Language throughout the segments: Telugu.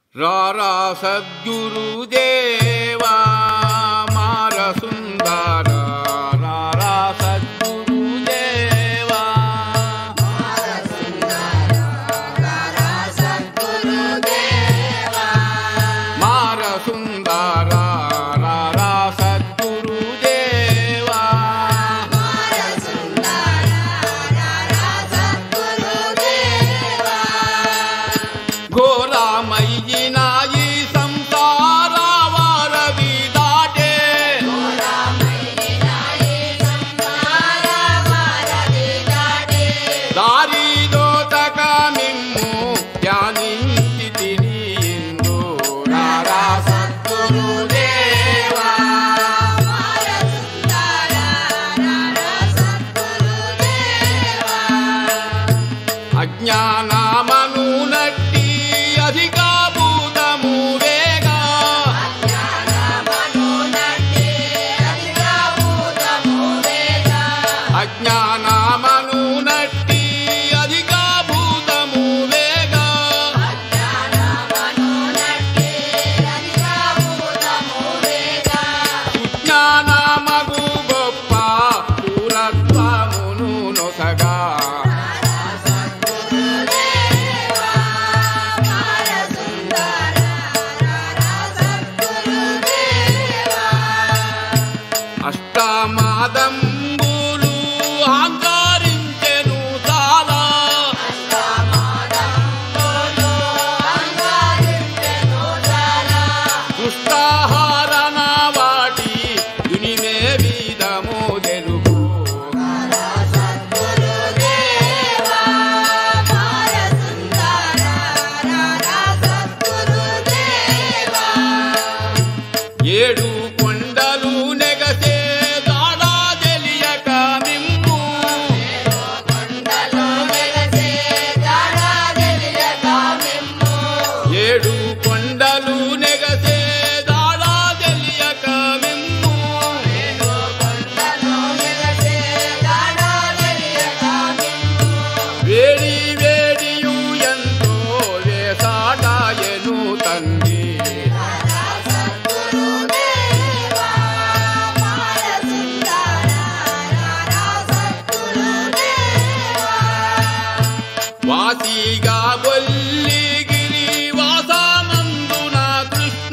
రారా సద్గురుదేవా మార సుందర రారా సద్గురుదేవా మార సుందర రారా సద్గురుదేవా ఘోరమయ్యిన ఈ సంసార వారధి దాటే దారి దోతక మిమ్ము ధ్యానించి తిని ఇందు రారా సద్గురుదేవా అజ్ఞానమను నట్టి అధిక భూతము వేగా అజ్ఞానమను నట్టి అధిక భూతము వేగా సుజ్ఞానమగు గొప్ప దూరత్వమును నొసగా అష్టమాదంబులు అహంకరించెను చాలా దుష్టాహారణ వాటి దునిమే విధము తెలుగు ఏడు కొండలు నెగసే దాడా తెలియక మిమ్ము ఏడు కొండలు నెగసే దాడా తెలియక మిమ్ము వేడి వేడియు ఎంతో వేసాటాయను తండ్రి వాసిగా గొల్లిగిరి వాసమందున కృష్ణ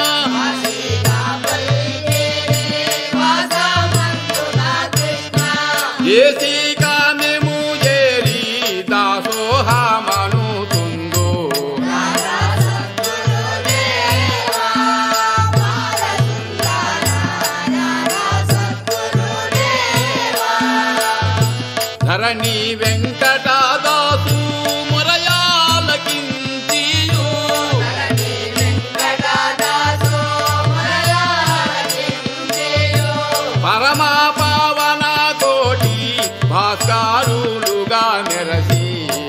ఏసిగా మేము చేరి దాసోహమను తుందో ధరణి వెంకటదాసు మురయాలకించియు పరమ పావన కోటి భాస్కరులుగా మెరసి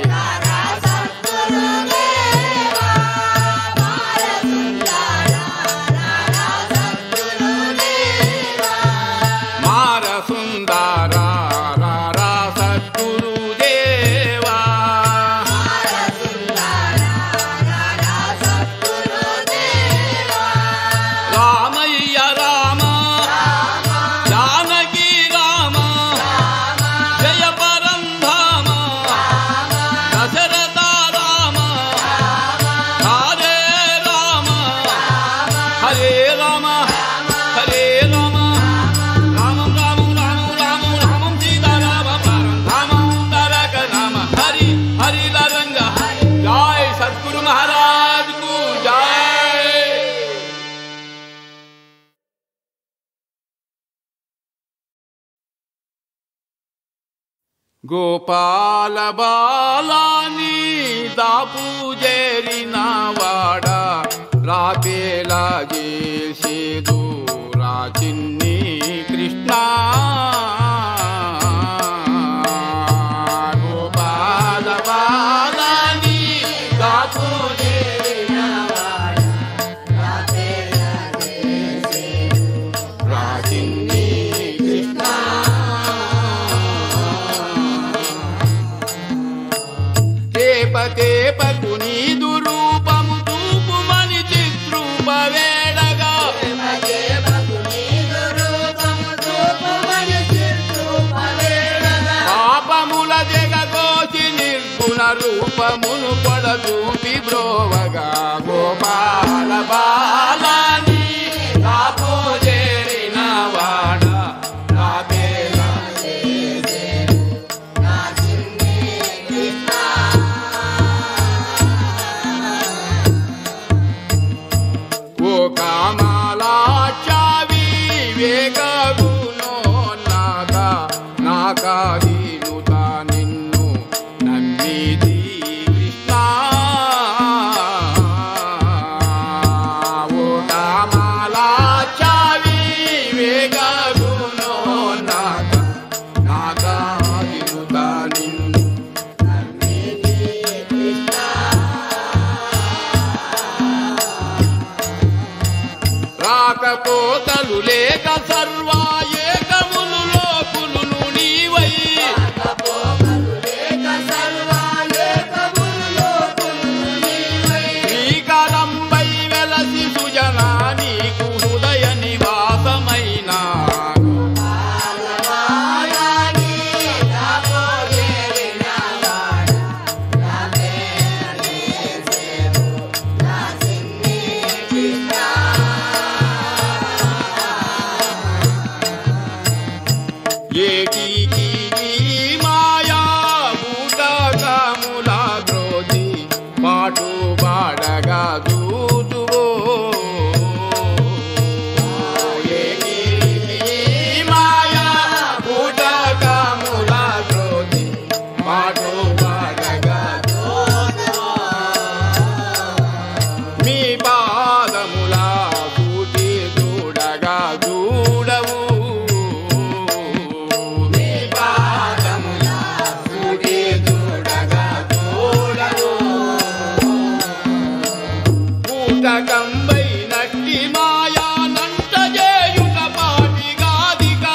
మార సుందర రారా సద్గురుదేవా రామయ్య రామ జానకి రామ జయ పరంధామ దశరథ రామ హరే రామ హరే రామ హరే రామ రామం రామం రామం రామం రామం సీతారామ పరంధామం తారక నామ హరి హరి రంగ జై సద్గురు మహారాజ్ కు జై. గోపాల బాలాని దాపు చేరిన వాడ రాపేలా చేసేదు రాచిన్ని కృష్ణ గోపాల బాలాని దాపు చేరిన వాడ రాపేలా చేసేదు రాచిన్ని కృష్ణ తేపకు నీదు రూపము చూపుమని దీపమును పడచూపి బ్రోవగా గోపాల బాలని కాపు చేరిన వాడ ఓ కామాలాక్షావి వివేకగుణో నాకాదీనుత నిన్ను నమ్మిది కృష్ణ ఓ కామాలాక్షావి వివేకగుణో నాకాదీనుత నిన్ను నమ్మిది కృష్ణ రాకపోతలు లేక సర్వా ఏకములు లోకులు నీవై శ్రీకరంబై వెలసి సుజనా నీకు హృదయ నివాసమైన ఏకీకి మాయా భూతకముల ద్రోధి పాటు బాడగా దూతువో ఏకీకి మాయా భూతకముల ద్రోధి పాటు బాడగా దూతువో మీ పాదముల కూటి చూడగా చూడవు కంబై నట్టి మాయా నంట చేయుట పాటిగాదిగా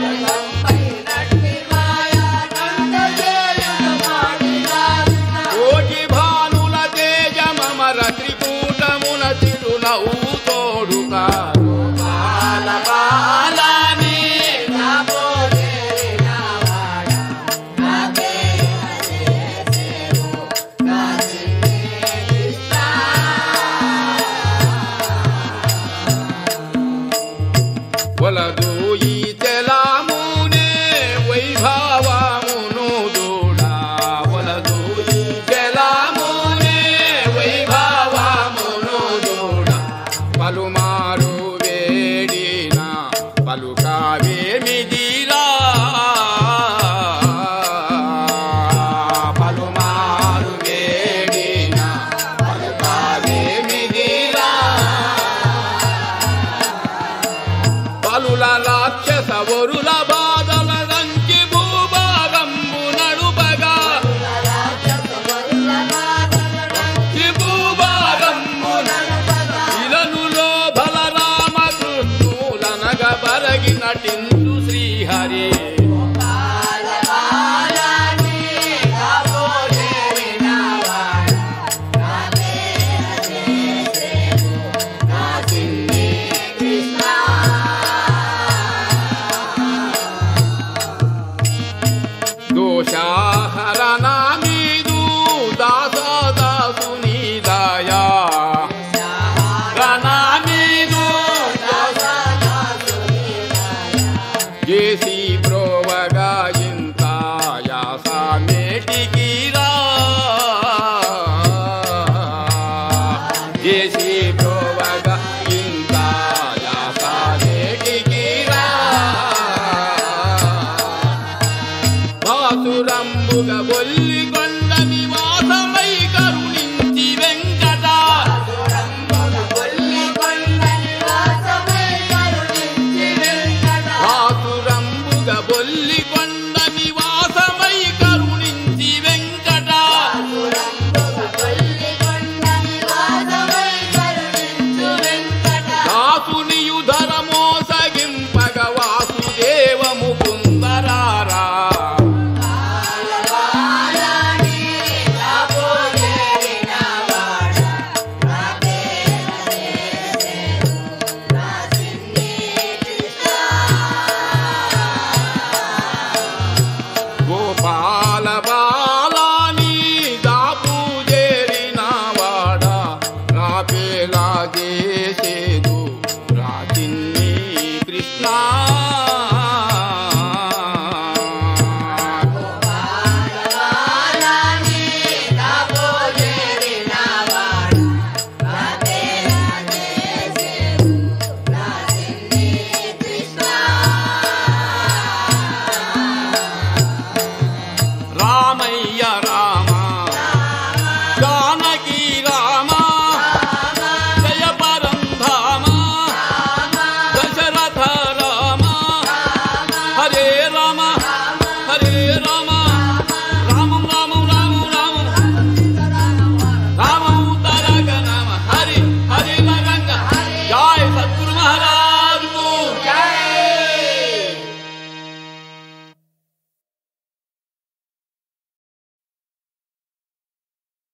కోటి భానుల తేజమర త్రికూటమున చిరునవ్వు తోడుగా బాలని వలదు ఈ తెలామునే వైభవమును దూడా వలదు ఈ తెలామునే వైభవమును దూడా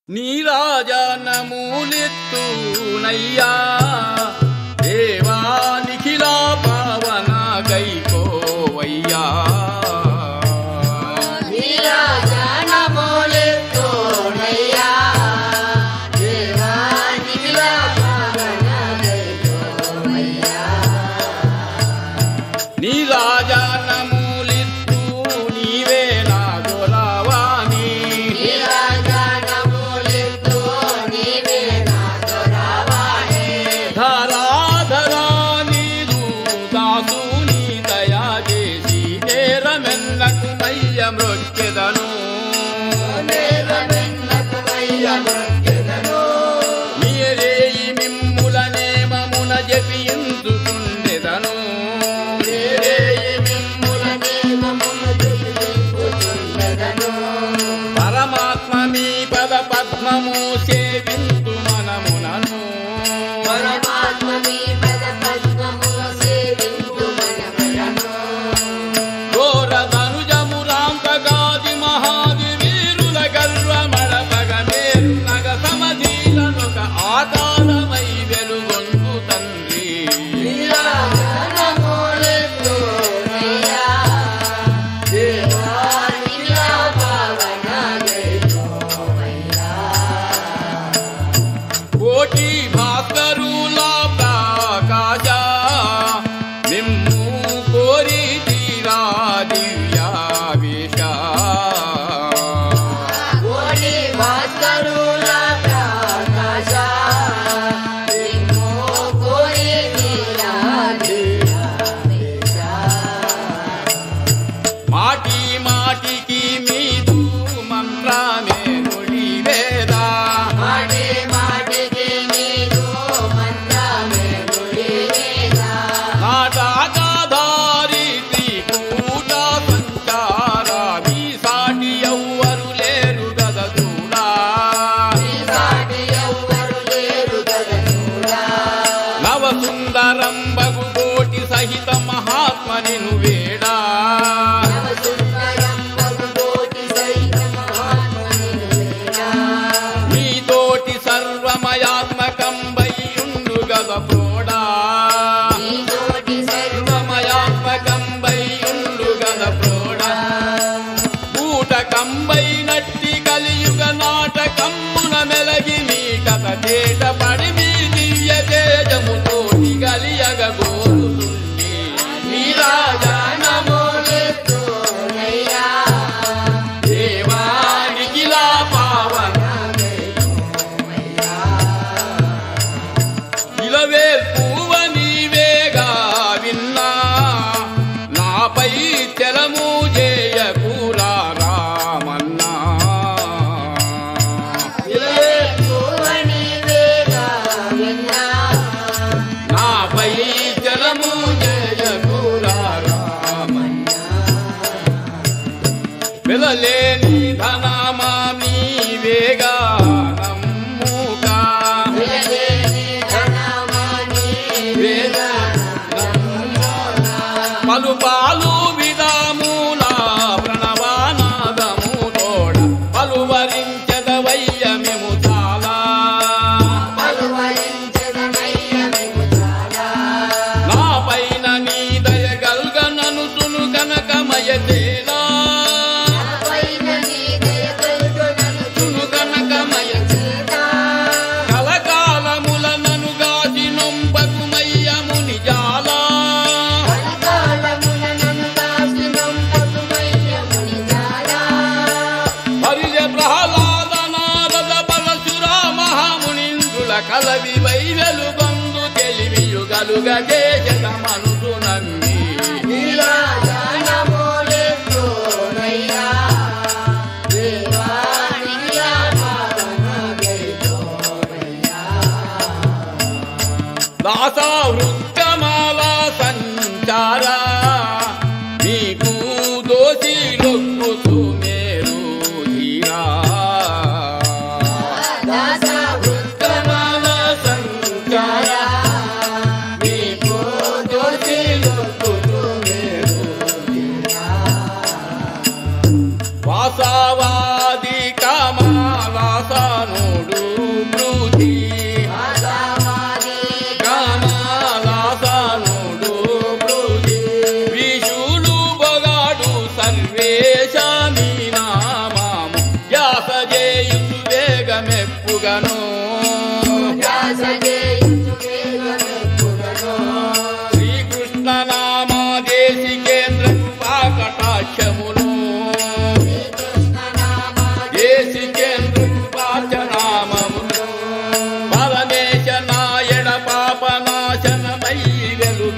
నీరాజనములెత్తునయ్యా దేవా నిఖిల పవన గైకోవయ్యా నీరాజనములెత్తునయ్యా దేవా నిఖిల పవన గైకోవయ్యా నీరాజనములెత్తు నీవే నా దొరవాణి ధరాధరా నీదు దాసుని దయా చేసి నేరమెన్నకు మయ్య మృక్కెదను మీరేయి మిమ్ముల నేమమున జపించుకుండెదను పరమాత్మ మీ పద పద్మము సేవింతు మనమునను ఘోరధనుజము రాంతగాది మహాది వీరుల గర్వమడపగ మేరు నగ సమధీలనొక ఆకారమై వెలుగొందు తండ్రి కోటి భాస్కరుల ప్రకాశ నిమ్ము కోరి తీరా దివ్యావేశ మాటి మాటికి మీదు మంత్రమే నుడి వేద నాటకాధారి త్రికూట సంచార మీ సాటి ఎవ్వరు లేరు గద చూడా నవ సుందరం బగు కోటి సహిత మహాత్మని నువేడా మీతోటి సర్వమయాత్మకం వయ్యుండు గద ప్రోడా సర్వమయాత్మకం వయ్యుండు గద ప్రోడా బూటకంబై నట్టి కలియుగ నాటకమ్మున మెలగి మీ కథ తేట పడి మీ దివ్య తేజముతోటి గలియగ గోరుతుండి నీరాజనములెత్తునయ్యా దేవా నిఖిల పవన ఇలవేల్పువ నీవేగా విన్నా నాపై తెలము చేయకూరా రామన్నా నాపై తెలము చేయకూరా రామన్నా వెలలేని ధనమా నీవేగా నమ్ముకా పలు పాలు విధాముల ప్రణవానాదము తోడ పలువరించదవయ్య మేము చాలా నా పైన నీ దయ గల్గనను సును కనకమయ తేలా సును కనకమయ కలకాలముల నను గాసి నొంపకుమయ్య ముని జాలా హరిజ ప్రహ్లాద నారద పరశుర మహామునిందుల కలవి వైరలు బంధు తెలివియు గలుగ చేత మనసు నమ్మి దాసా వృత్తమాల సంచార మీకు దోషి లొక్కుతూ మేరు ధీరా వృత్తమాల సంచార మీకు దోషి లొక్కుతూ మేరు ధీరా వాసవాది కమలాసను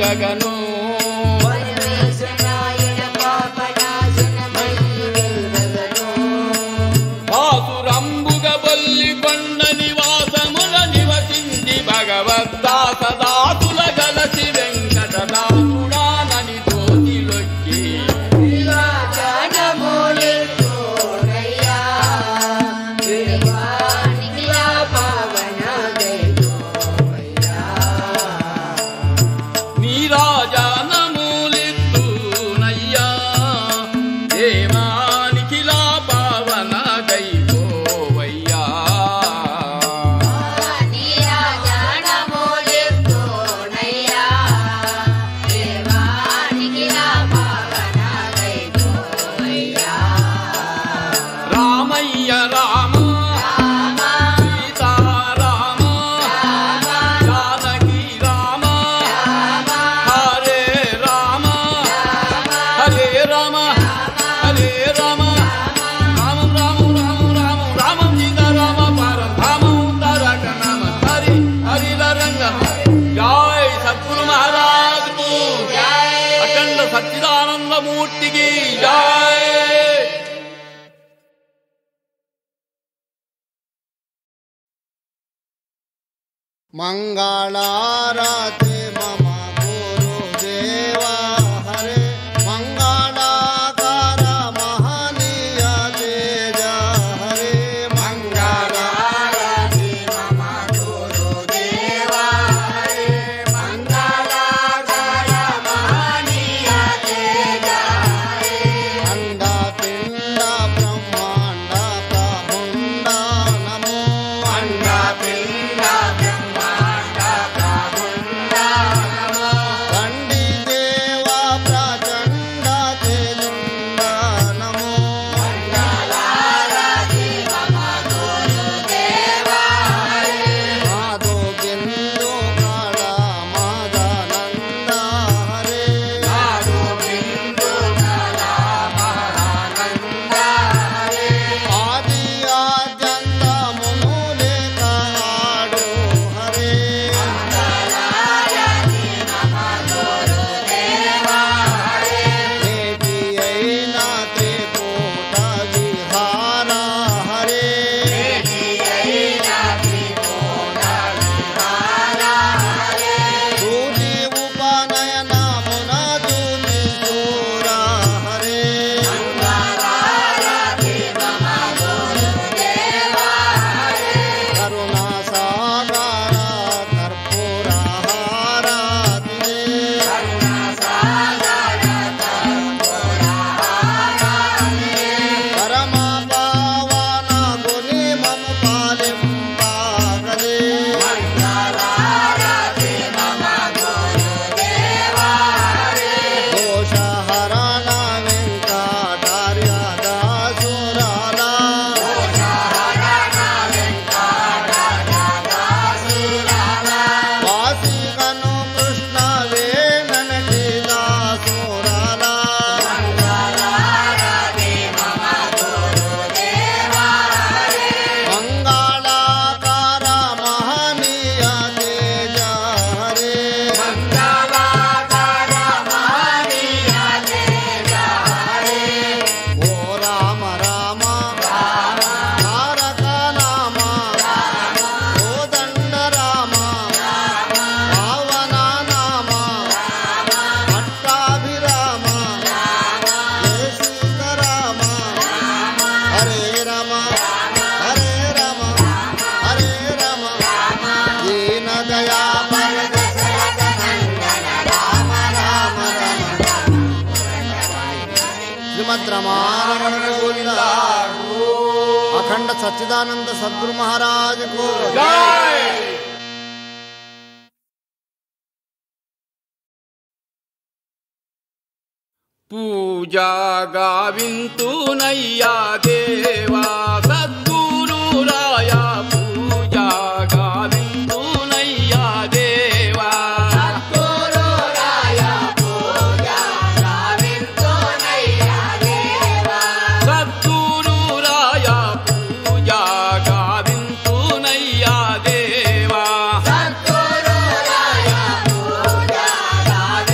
వెలగను ఆసురంబుగ బొల్లి కొండ నివాసముల నివసించి భగవద్దాసదాసుల గలసి వెంకటదాసుడానని దోసిలొక్కి నీరాజనమూలిత్తునయ్యా దేవానికిలా పావన గైపోవయ్యా రామయ్య రామ సీతారామ జానకి రామ హరే రామ హరే రామ హరే రామ రామం రామం రామం రామం రామం సీతారామ పరధామం తారక నామ హరి హరిల రంగ జై సద్గురు మహారాజ్ కు అఖండ సచ్చిదానంద మూర్తికి జై मंगलारति मम गुरुदेवा हरे मंगलाकार महनीय तेज हरे मंगलारति मम गुरुदेवा हरे मंगलाकार महनीय तेज हरे अंड पिंड ब्रह्मांड प्रभुंड नमो अंड पिंड अखंड सच्चिदानंद सद्गुरु महाराज को जय। पूजा गाविंतुनయ్యా देवा सद्गुरु राया पूजा गाविंतुनయ్యా देवा सद्गुरु राया पूजा गाविंतुनయ్యా देवा सद्गुरु राया पूजा गाविंतुनయ్యా देवा सद्गुरु राया पूजा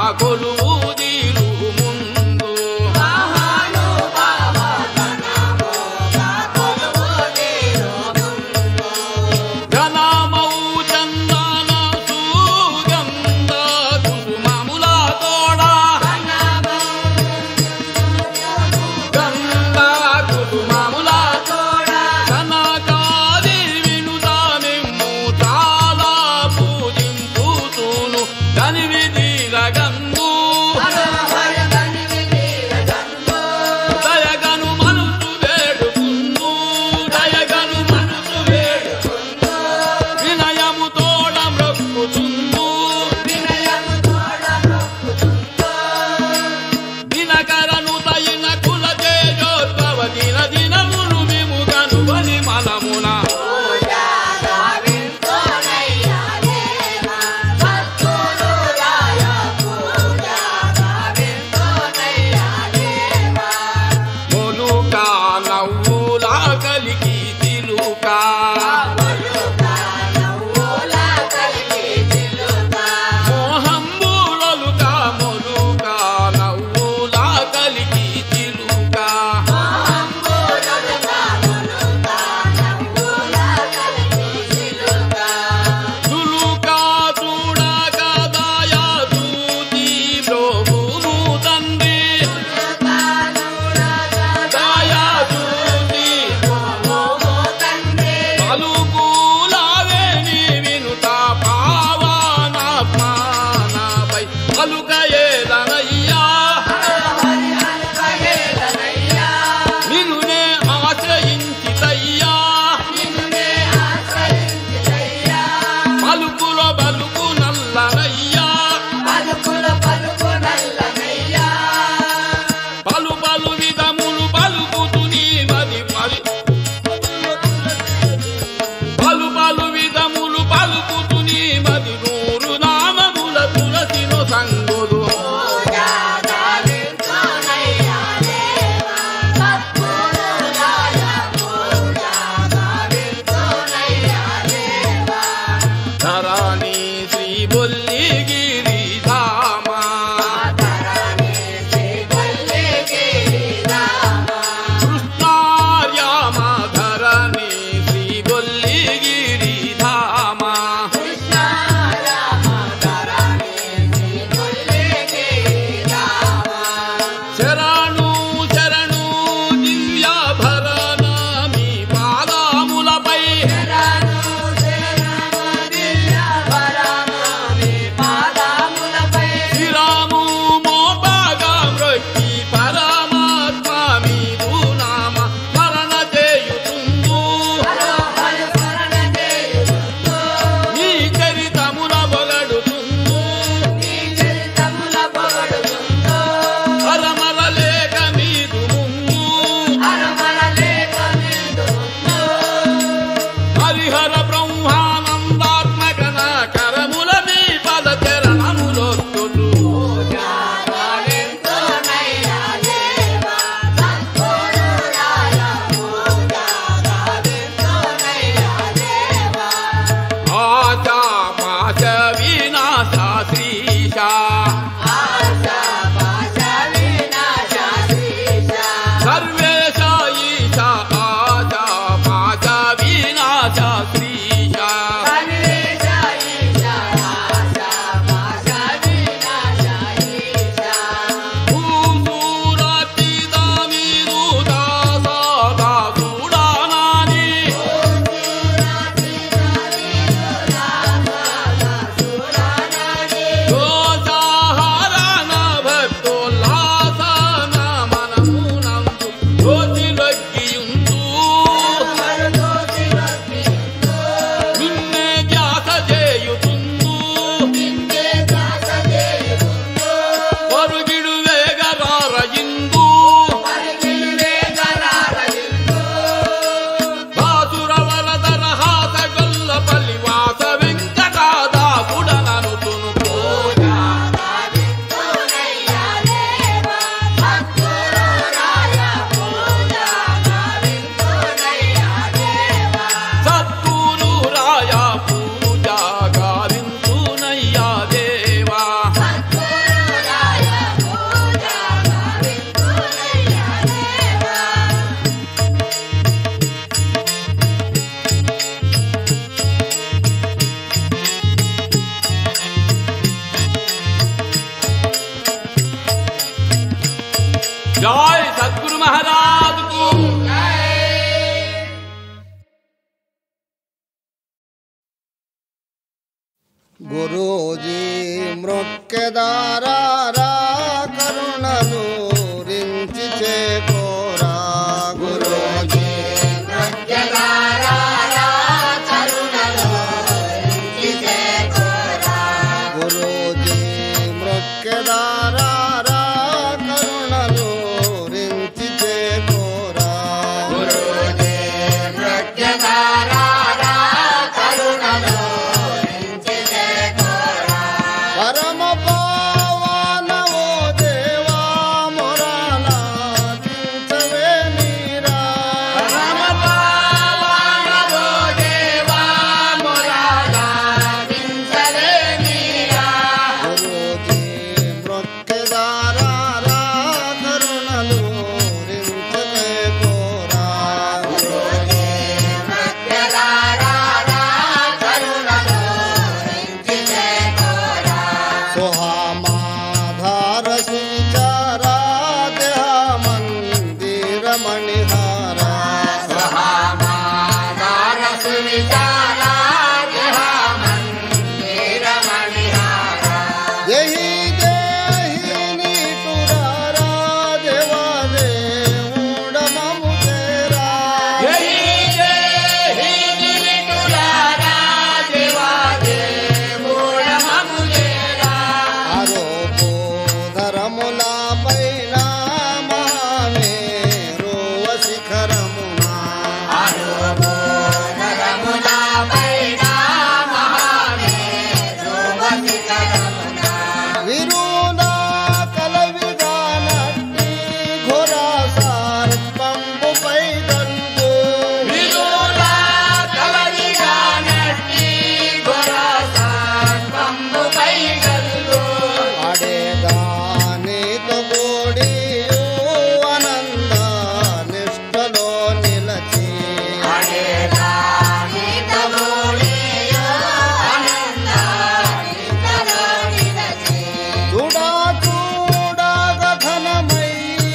కొలువుదీరు ముందు ఘనమౌ చందన సుగంధ కుసుమముల తోడ గంధ కుసుమముల తోడ కనకాది వినుదామిమ్ము చాలా పూజింపుతూను గనివిదీరగందు దయగను మనసు వేడుకుందు దయగను మనసు వేడుకుందు వినయము తోడ మ్రొక్కుతుందు దినకరను తయిన కుల తేజోద్భవ దిన దినమును మేము కనుగొని మనమున మొలుక నవ్వులా కలిగి తిలుక మోహంబులలుక మొలుక నవ్వులా కలిగి తిలుక తులుక చూడక దయా దూతి ప్రభువు తండ్రి దయా దూతి పలుకులావేని వినుత పావనాత్మానపై పలుకయేలనయ్యా నిన్నునే ఆశ్రయించితయ్యా పలుకులో బలుకు నల్లనయ్యా పలు పలు విధములు పలుకుతు నీ మది పలు పలు విధములు పలుకుతు నీ మది నూరు నామముల తులసిను సంగుదు ధరణి శ్రీ బొల్లిగిరి ధామ కృష్ణార్యామ ధరణి శ్రీ బొల్లిగిరి ధామ శరణు శరణు దివ్యాభరణ మీ పాదములపై శ్రీరాము మోపగా మ్రొక్కి పరమాత్మ మీదు నామ స్మరణ చేయుతుందు నీ చరితముల బొగడుతుందు హరమర లేక మీదు ముందు హరిహర బ్రహ్మానందాత్మకన కరముల మీ పద చరణములొత్తులు ఆశా పాశ వినాశ శ్రీశ సర్వేశ ఈశ ఆశా పాశ వినాశ శ్రీశ భూసూరాతీతమీదు దాసా దాసుడానాని దోషాహరణ భక్తోల్లాసన మనమునందు జ్యోతిరగ్గియుందు నిన్నే ధ్యాస చేయుతుందు పరుగిడు వేగరారయిందు బాసురవరదర హాస గొల్ల పల్లివాస వెంకటాదాసుడననుతును సద్గురు రాయ పూజ గావింతునయ్యా దేవా जय सद्गुरु महाराज को గురూజీ మృక్కెదారా కరుణలు రించి చేకోరా గురూజీ మృక్కెదారా కరుణలు రించి చేకోరా గురూజీ మృక్కెదారా కరుణలు రించి చేకోరా గురూజీ మృక్కెదారా కరుణలు పరమ పావన ఓ దేవా మొరాలా దించవే మీరా పరమ పావన ఓ దేవా మొరాలా దించవే మీరా గురూజీ మృక్కెదారా కరుణలు దించవే కోరా గురూజీ మృక్కెదారా కరుణలు దించవే కోరా सोहामाधार सुविचारा देहा मंदिर मणिहारा सोहामाधार सुविचारा देहा मंदिर मणिहारा यही देहिनी तुरारा देवा देऊड ममु तेरा यही देहिनी तुरारा देवा देऊड ममु तेरा आरोपो धरमुला पैना महामेरो शिखरमुना आरोपो धरमुला पैना महामेरो शिखरमुना विरुना कलविदानट्टी घोरा सर्पंबु पैदल्गु विरुना कलविदानट्टी घोरा सर्पंबु पैदल्गु అడేదాని తోడియు ఆనంద నిష్టలో నిలచి అడేదాని తోడియు ఆనంద నిష్టలో నిలచి చూడా చూడా గగనమై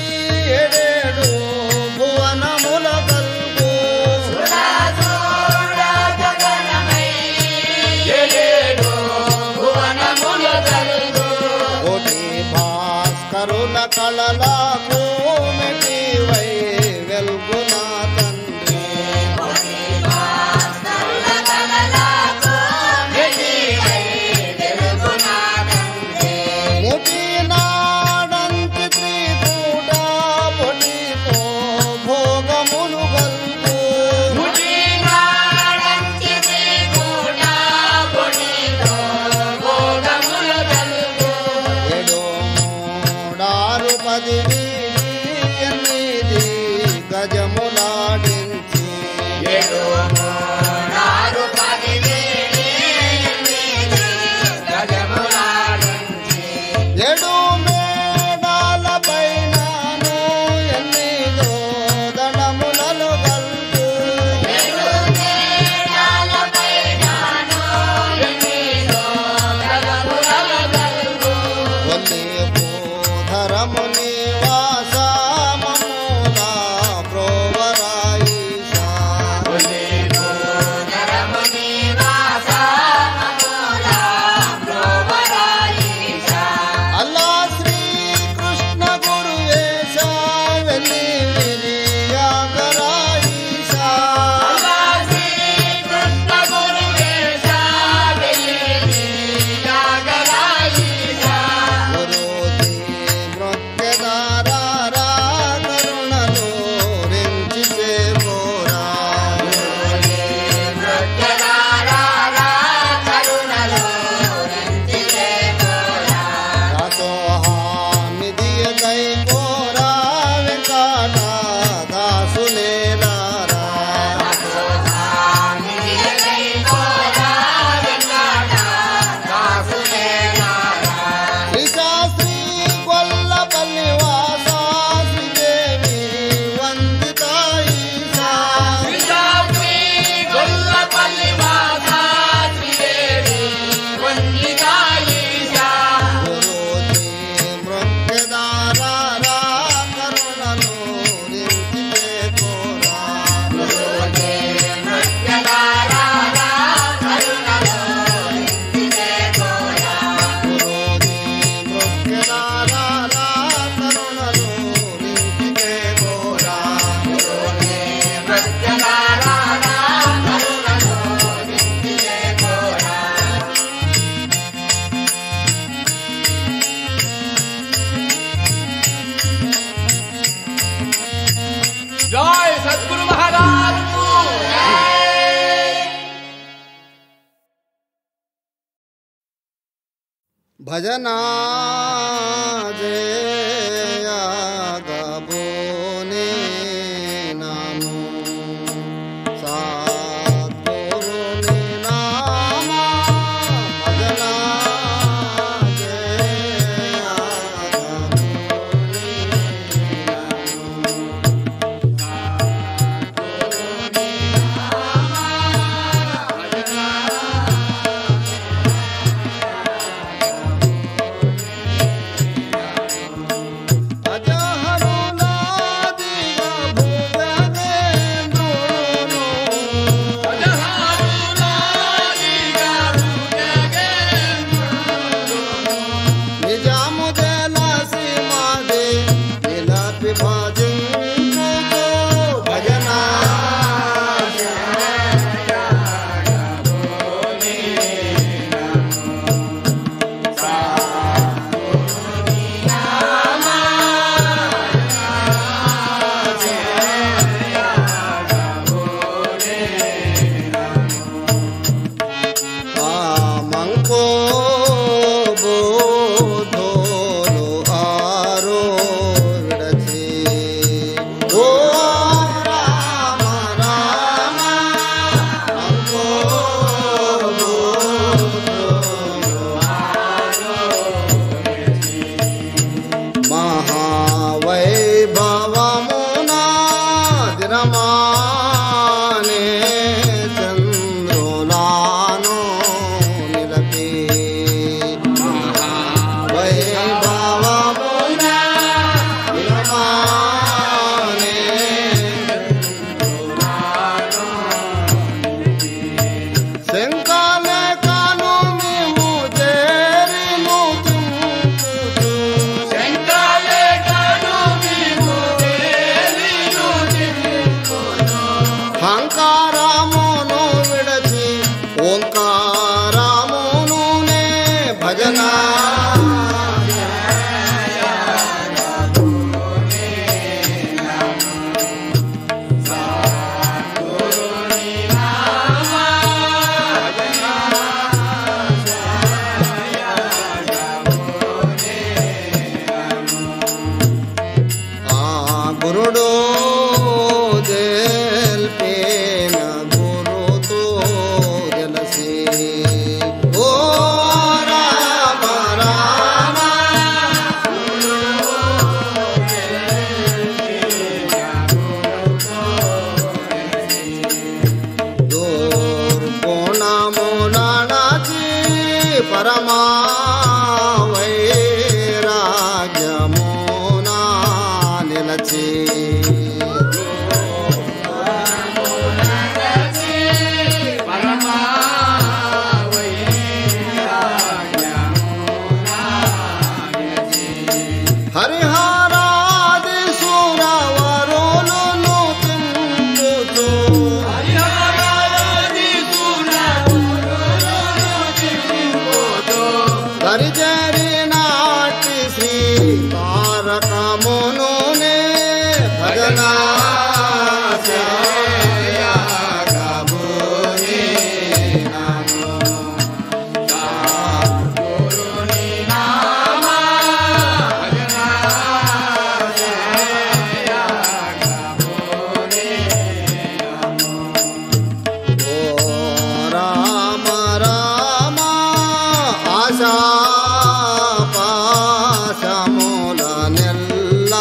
ఏడేడు భువనముల కల్గు చూడా చూడా గగనమై ఏడేడు భువనముల కల్గు కోటి భాస్కరుల కళలకు మెటివై వెల్గునా తండ్రి కోటి భాస్కరుల కళలకు మెటివై వెల్గునా తండ్రి ముటి నాడంతి త్రికూట పొటితో భోగములు గల్గు ముటి నాడంతి త్రికూట పొటితో భోగములు గల్గు ఏడో మూడారు పది ఎనిమిది గజములాడించి ఏడో మూడారు పది ఎనిమిది గజములాడించి ఏడు మేడాల పైనను ఎనిమిదో దళములలో గల్గు ఏడు మేడాల పైనను ఎనిమిదో దళములలో గల్గు ఒల్లి భూధరముని భజనా జయగబోనే నాము సద్గురుని నామ భజనా పాశములనెల్ల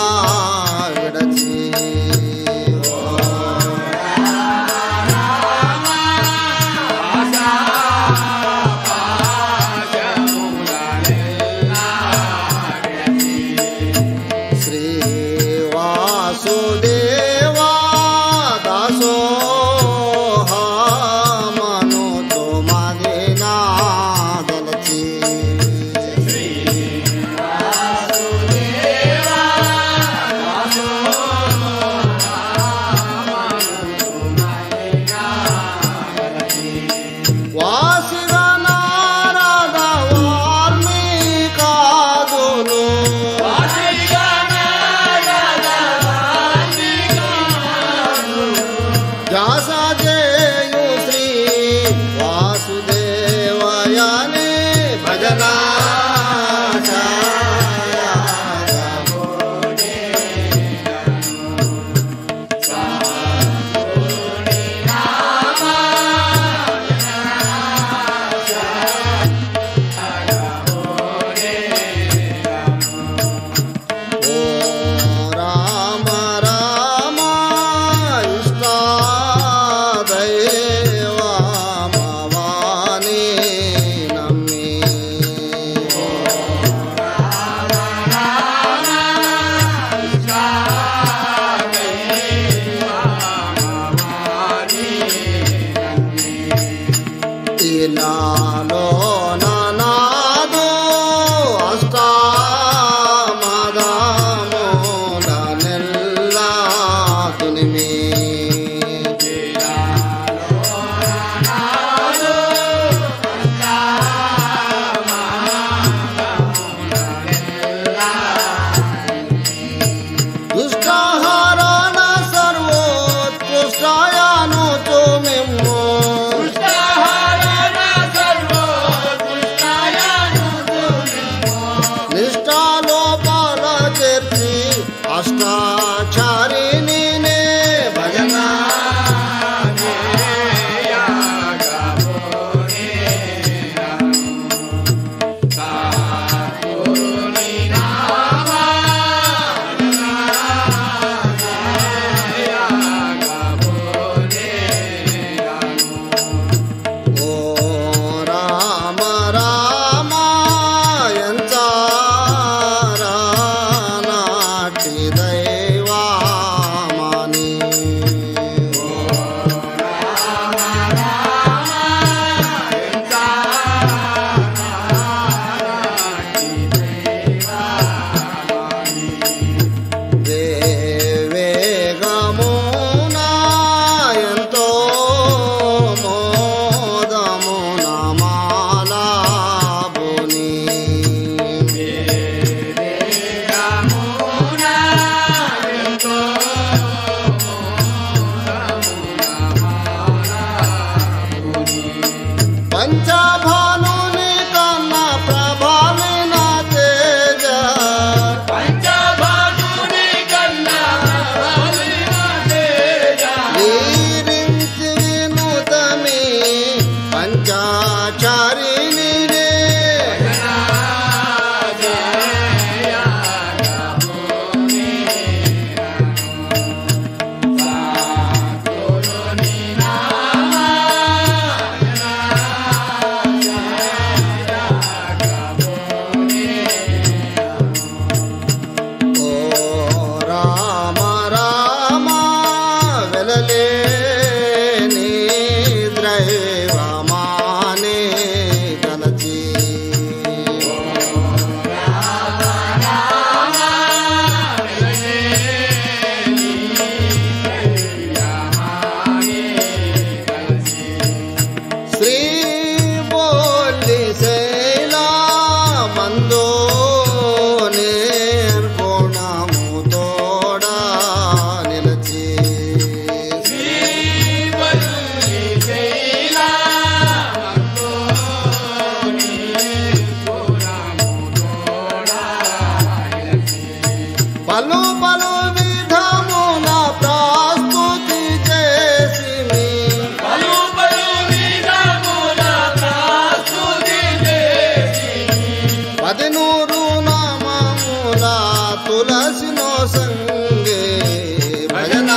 పలు పలు విధముల ప్రస్తుతి చేసిమి పలు పలు విధముల ప్రస్తుతి చేసిమి 11 నామముల తులసినో సంగే భజన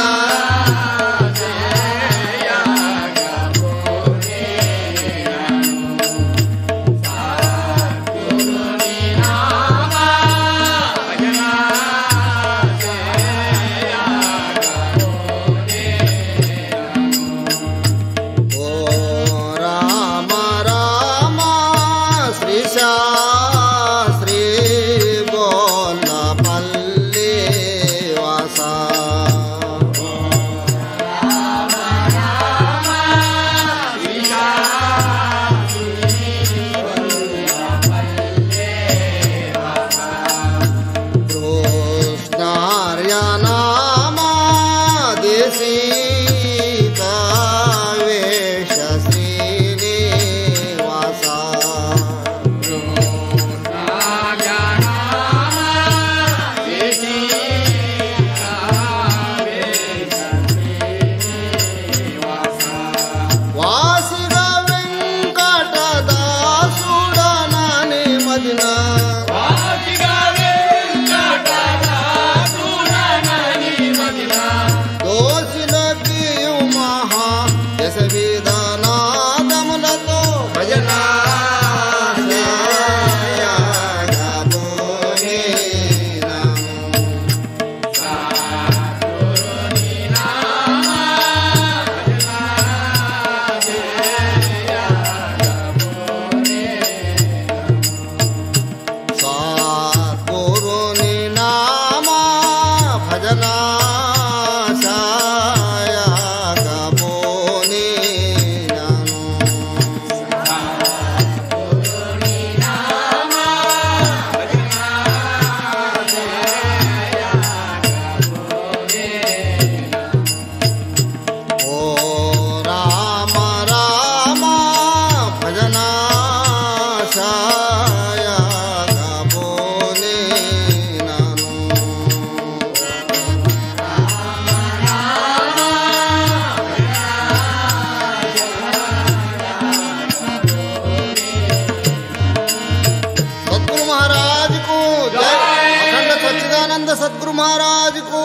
सद्गुरु महाराज को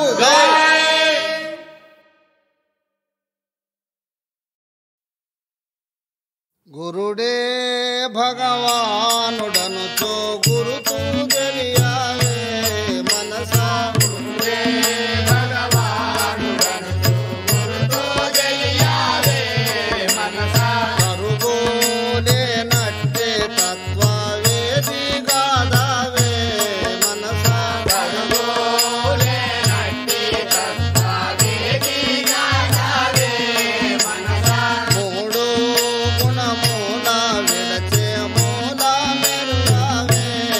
जय। गुरुडे भगवानुडनुचो गुरुतु తెలియావే మనసా గురుడే భగవానుడనుచో గురుతు తెలియావే మనసా కరుగోలే నట్టే తత్వవేది గాదావే మనసా కరుగోలే నట్టే తత్వవేది గాదావే మనసా మూడు గుణముల విడచే మూల మెరుగావే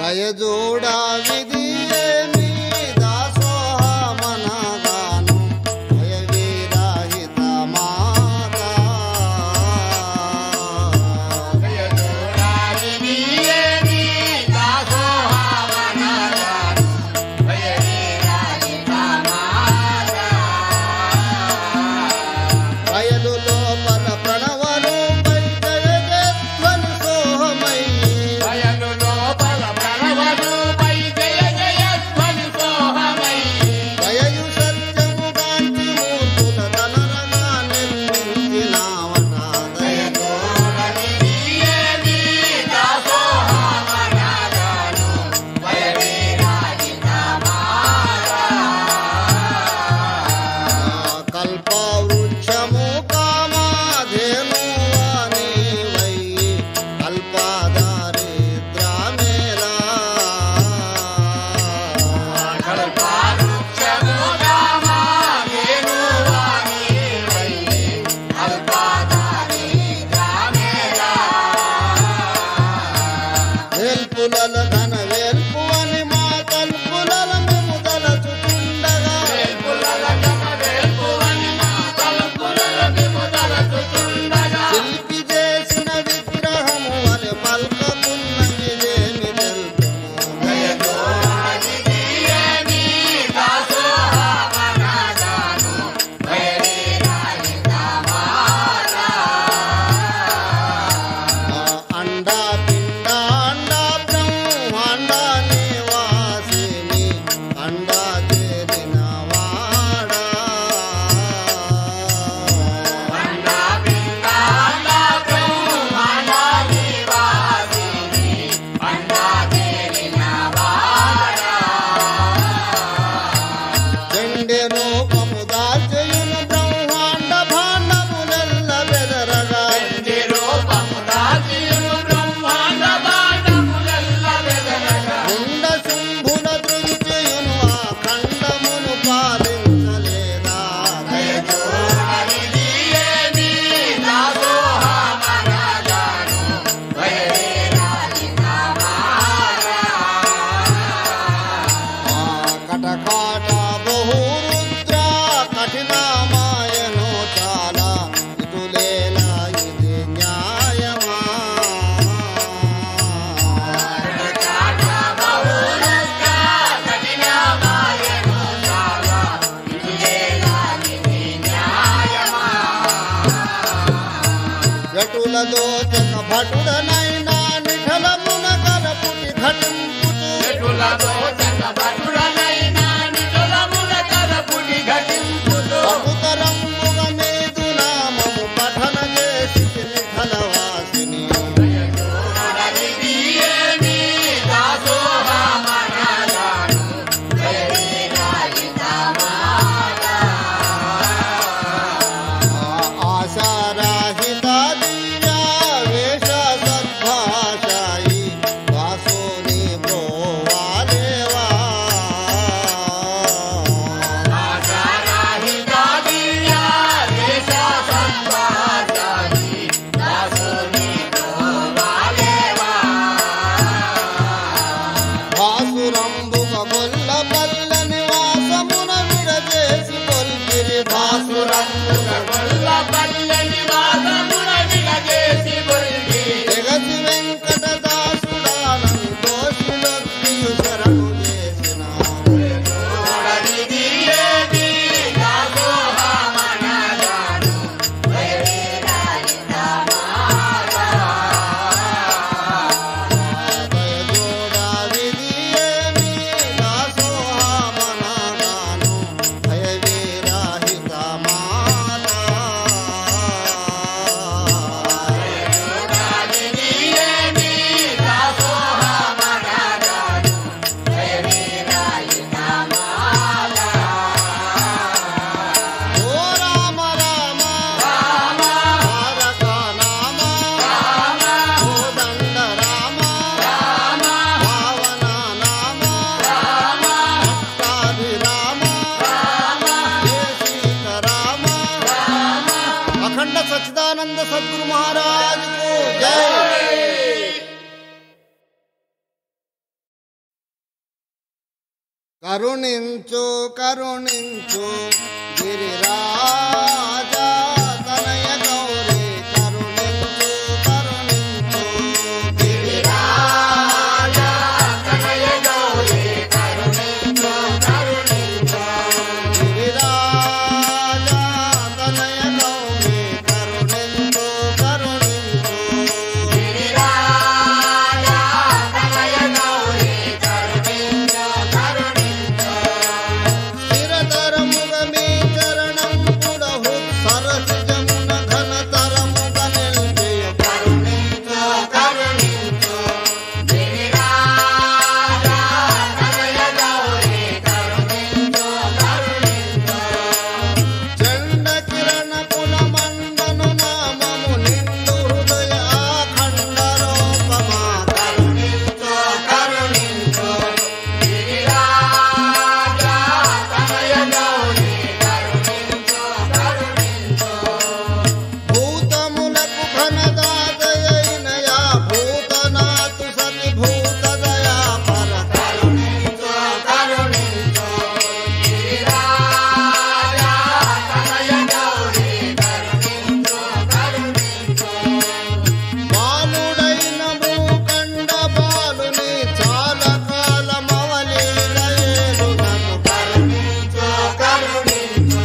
దయజోడా విధియేమి దాసోహమనగాను భయవిరహిత మాత దయజోడా విధియేమి దాసోహమనగాను భయవిరహిత మాత బయలు లోపల ప్రణవరూపై జయధ్వని సోహమై బయలు లోపల ప్రణవరూపై జయ జయ ధ్వని సోహమై దయయు సత్యము కాంతి మూర్తుల తనరగా నిర్మించినావట దయజోడా విధియేమి దాసోహమనగాను భయవిరహిత మాత కల్పవృక్షము కామాధేను నీవై కల్పదారిద్రమేలా కల్పవృక్షము రామధేనువానివై కల్పదారిద్రమేలా వేల్పులల ధన వేల్పు అని మా తల్పులల మేము తలచుచుండగా వేల్పులల జన వేల్పువని మా తలుపులలో విముదలచుచుండగా శిల్పి చేసిన విగ్రహము అని పల్కకున్నదేమి తెలుపుము దయజోడా విధియేమి దాసోహమనగాను భయవిరహిత మాత అండా పిండ అండా బ్రహ్మాండ నివాసిని అండా చేరిన వాడా అండా పిండాండ బ్రహ్మాండ నివాసిని అండా తేలిన వాడా జండె రూపము దాల్చయును బ్రహ్మాండ భాండములెల్ల బెదరగా వెండి రూపము దాచియును బ్రహ్మాండ భాండములెల్ల వెదరగా కుండ శుంభుల దృంచయును ఆ ఖండమును పాలించలేదా దయజోడా విధియేమి దాసోహమనగాను భయవిరహిత మాత కటకాట బహురుద్ర కఠినమాయను చాలా ఇటులేలా ఇది న్యాయమా కటకాట బహురుద్ర కఠినమాయను చాలా ఇటులేలా ఇది న్యాయమా ఎటుల దోచక భటుడనైనా నిఠలమున కరపుటి ఘటింపుతూ ఎటులతో చక్కబడుడనైనా నిటులముల కరపుడి ఘటింపుతో అపుతరంబుగ మీదు నామము పఠన చేసి నిఠలవాసిని దయజోడా విధియేమి దాసోహమనగాను భయవిరహిత మాత ఆశారాహిత దివ్య వేష కరుణించు కరుణించు గిరిరాజా తనయ గౌరీ కరుణించు కరుణించు గిరిరాజా తనయ గౌరీ కరుణించు కరుణించు గిరిరాజా తనయ గౌరీ కరుణించు కరుణించు గిరిరాజా తనయ గౌరీ కరుణించు కరుణించు స్థిరతరముగ మీ చరణం పుడహు సరసిజమున ఘనతరముగ నిల్చెయ కరుణించు కరుణించు గిరిరాజా తనయ గౌరీ కరుణించు కరుణించు చండ కిరణ కుల మండను నామము నిండు హృదయ అఖండ రూపమా కరుణించు కరుణించు గిరిరాజా తనయ గౌరీ కరుణించు కరుణించు భూతములకు ఘనదాతయైన యా భూతనాథు సతి భూత దయా పర కరుణించు కరుణించు గిరిరాజా తనయ గౌరీ కరుణించు కరుణించు బాలుడైన భూఖండ బాలుని చాలా కాలమవలీలయేలు నన్ను కరుణించు కరుణించు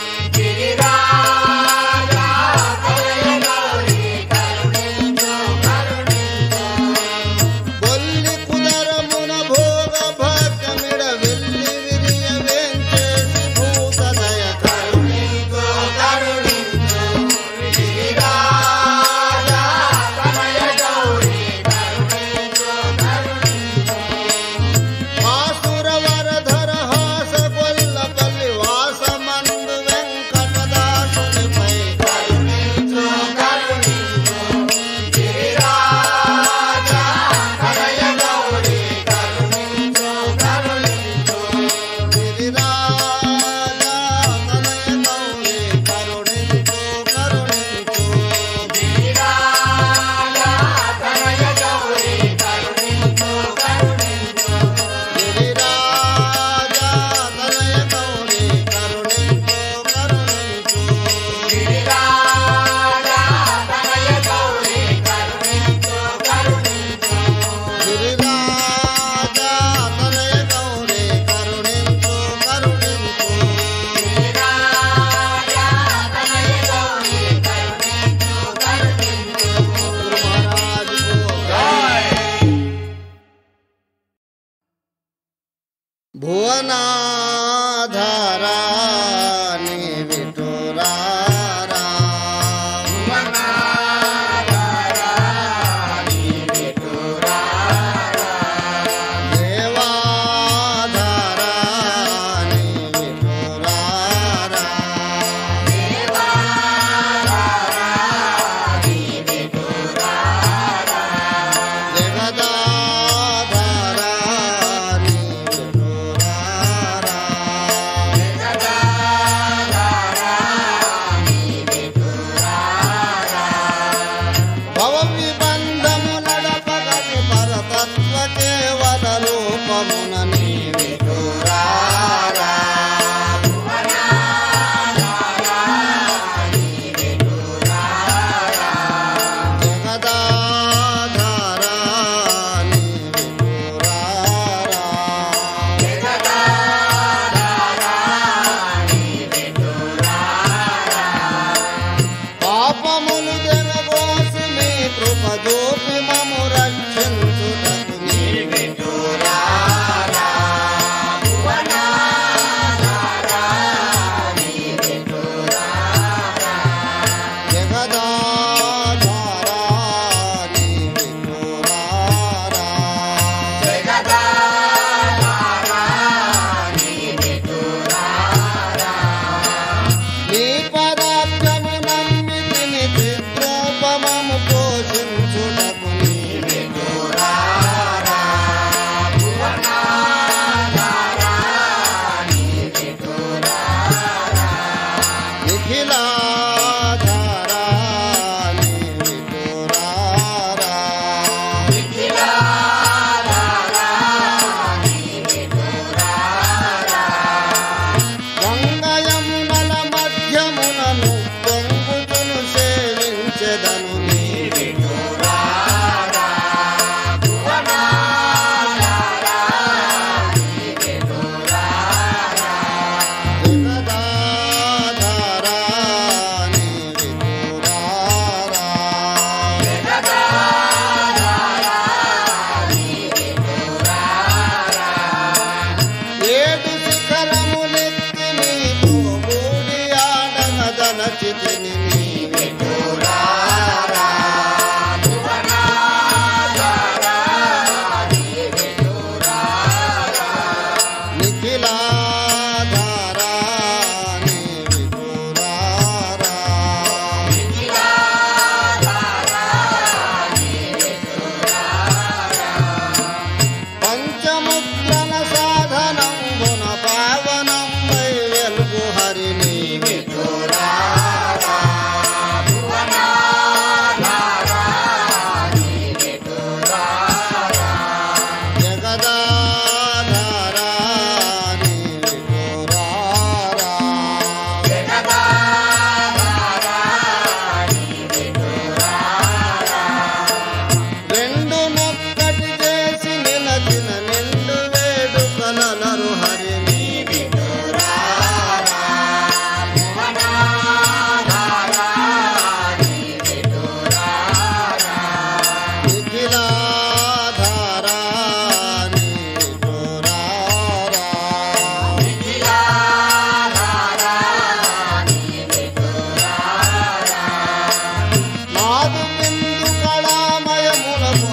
గిరిరాజా తనయ గౌరీ కరుణించు కరుణించు బొల్లి కుదరమున భోగ భాగ్యమిడ వెల్లి విరియ వేంచేసి భూత దయ కరుణించు కరుణించు గిరిరాజా తనయ గౌరీ కరుణించు కరుణించు ఆసురవరధర హాస గొల్లపల్లి వాసమందు వెంకటదాసునిపై కరుణించు కరుణించు గిరిరాజా తనయ గౌరీ కరుణించు కరుణించు గిరిరాజా తనయ గౌరీ కరుణించు కరుణించు గిరిరాజా తనయ గౌరీ కరుణించు కరుణించు గిరిరాజా తనయ గౌరీ కరుణించు కరుణించు గిరిరాజా తనయ గౌరీ కరుణించు కరుణించు గిరిరాజా తనయ గౌరీ కరుణించు కరుణించు గిరిరాజా తనయ గౌరీ కరుణించు కరుణించు గురు మహారాజ్ కో జై భువనాధారా నీ విఠురారా భువనాధారా నీ విఠురారా దేవాధారా నీ విఠురారా దేవాధారా నీ విఠురారా జగదాధారా నీ విఠురారా జగదాధారా నీ విఠురారా భవ విబంధము నడపగటి పరతత్వ కేవల రూపమున నీ విఠురారా భువనాధారా నీ విఠురారా జగదాధారా నీ విఠురారా జగదాధారా నీ విఠురారా పాపములు జనగోసి నీ కృప చూపి మము రక్షించుటకు నీ విఠురారా భువనాధారా నీ విఠురారా జగదాధారా నీ విఠురారా జగదాధారా నీ విఠురారా నీ పదార్థము నమ్మితిని చిత్రోపమము పోషించుటకు నీ విఠురారా భువనాధారా నీ విఠురారా నిఖిలాధారా నీ విఠురారా నిఖిలాధారా నీ విఠురారా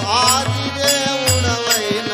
ఆదిదేవుడవైన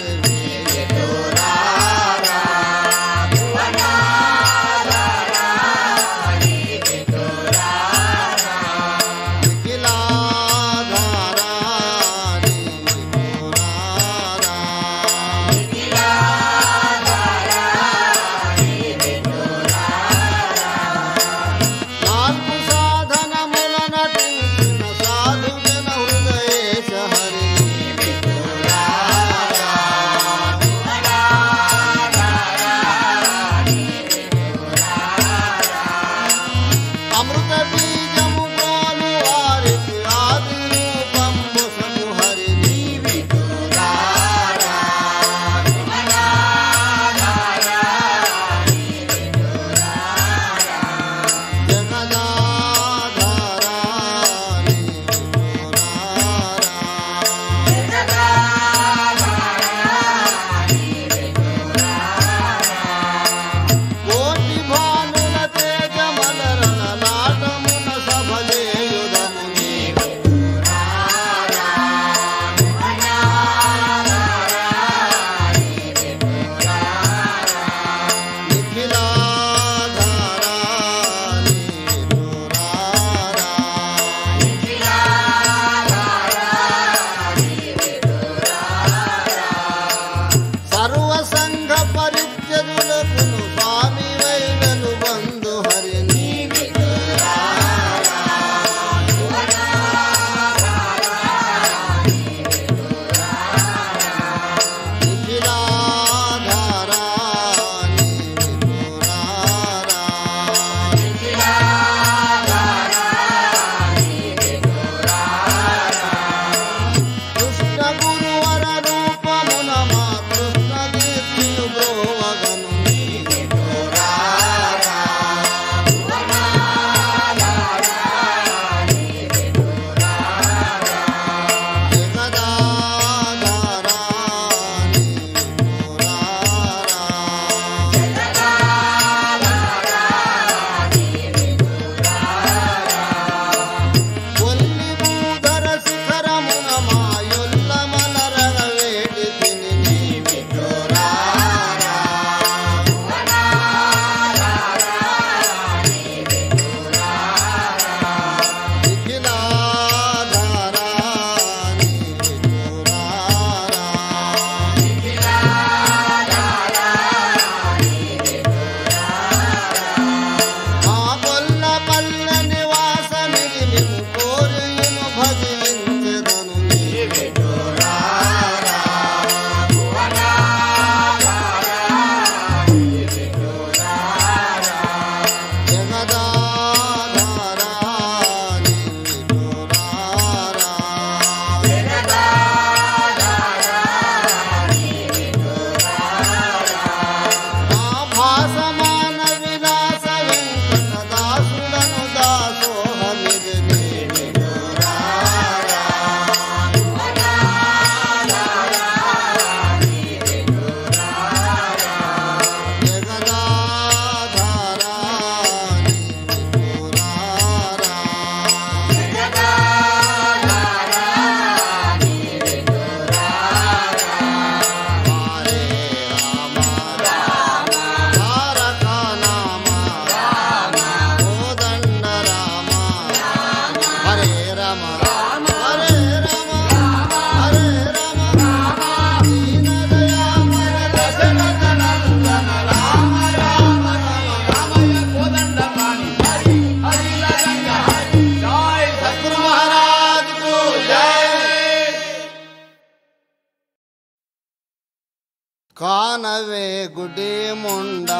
కానవే గుడి ముండా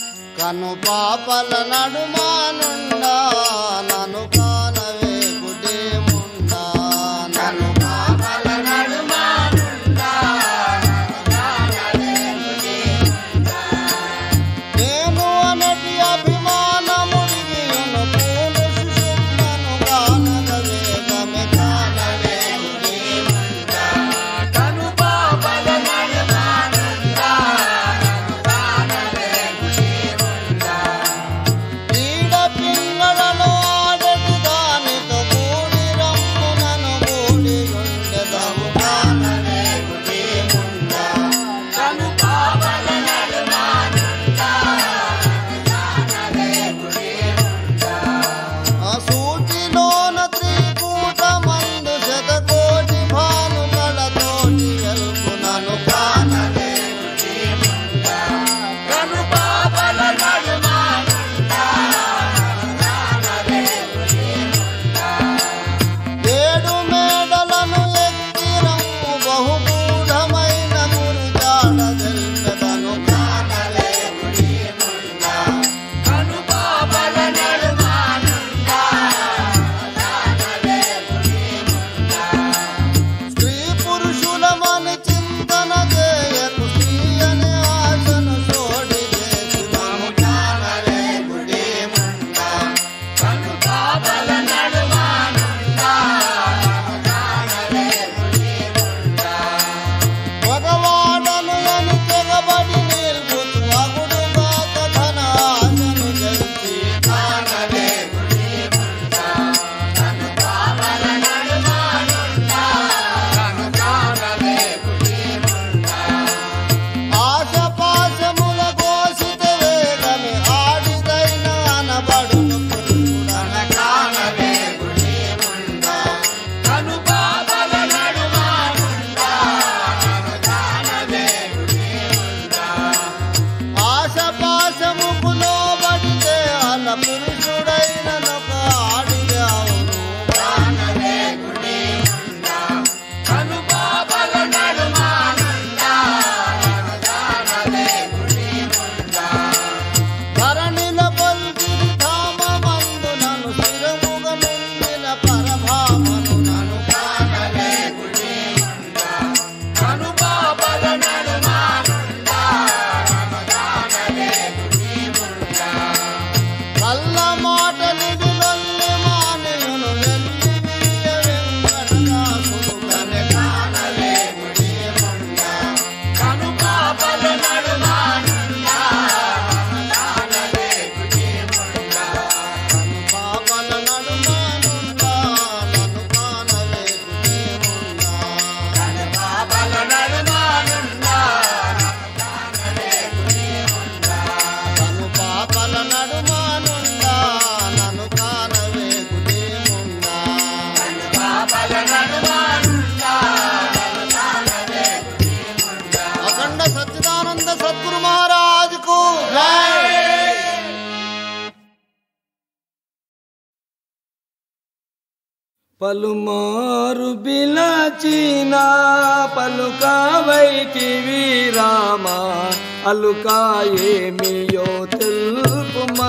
కను పాపల నడుమానుండా నన్ను కానవే గుడి ముండా నన్ను పాపల నడుమానుండా నేను అనటి అభిమానముడిగియును పూలు సుషుమ్నను కానవే గమె కానవే గుడి ముండా కను పాపల నడుమానుండా కానవే గుడి ముండా ఈడ పింగళ పలుమారు పిలచిన పలుకవైతివి రామా అలుక ఏమియో తెలుపుమా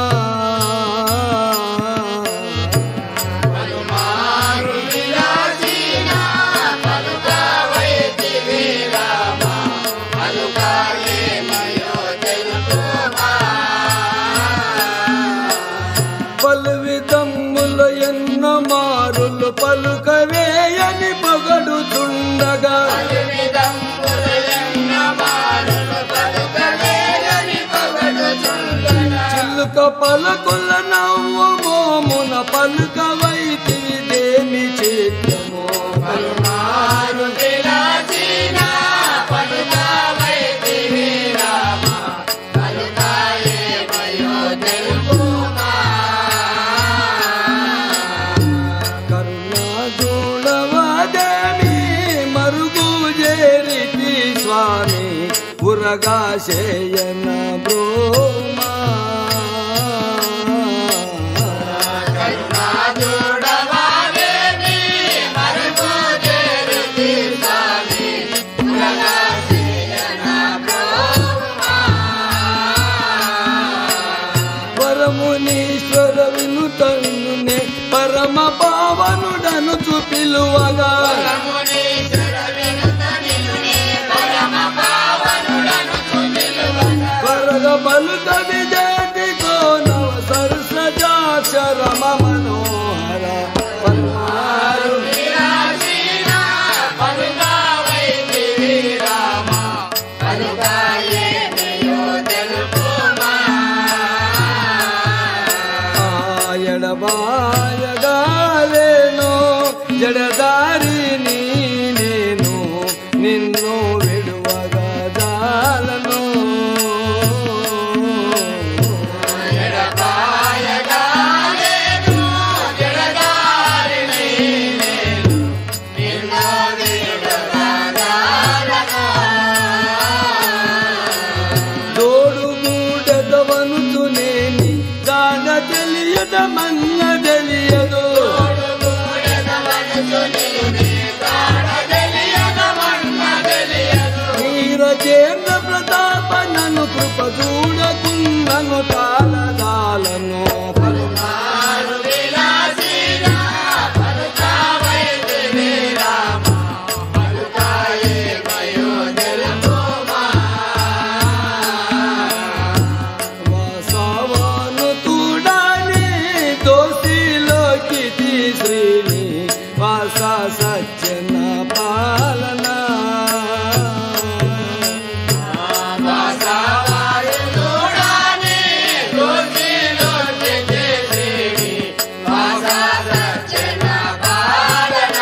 పలుమారు పిలచిన పలుకవైతివి రామా అలుక ఏమియో తెలుపుమా పలు విధముల ఎన్న మారులు పలుకవేయని పొగడుచుండగా చిల్లుక పలుకుల నవ్వు మోమున పలుకవైతివి దేమి చిత్రమో పలుమారు పిలచిన పలుకవైతివి రామా అలుక ఏమియో తెలుపుమా కరుణా చూడవదేమి మరుగు చేరితి స్వామి ఉరగా శయన బ్రోమా కరుణా చూడవాదేవి మరుగు చేరితి స్వామి ఉరగా శయన బ్రోమా పరమునీశ్వర వినుతనునే పరమ పావనుడను పిలువగా పరమునీశ్వర వినుత నిన్నే పరమ పావనుడను పిలువగా పరగ పలుక విజేటి కోనవ సరసజాక్షరమ మనోహర పల్మారు విరాజిన పలుకవైతివి రామా అలుక ఏమియో తెలుపుమా ఎడబాయగాలేనో జడదారి నేను నిన్ను విడువగా జాలను ఎడబాయగాలేను జడదారిని నేను నిన్ను విడువగాలను తోడు గూడెదవనుతునేని గాన తెలియద మన్న తెలియదు నీరజేంద్ర ప్రతాపనను కృప చూడకున్నను తాళదాలను పలుమారు విలాసిన పలుకవైతివి రామా అలుక ఏమియో తెలుపుమా వాసవాను తూడాని దోషిలోకి శ్రీని వాస సజ్జన పాలన వాసవారు చూడని దోషిలో చేసేది వాస సజ్జన పాలన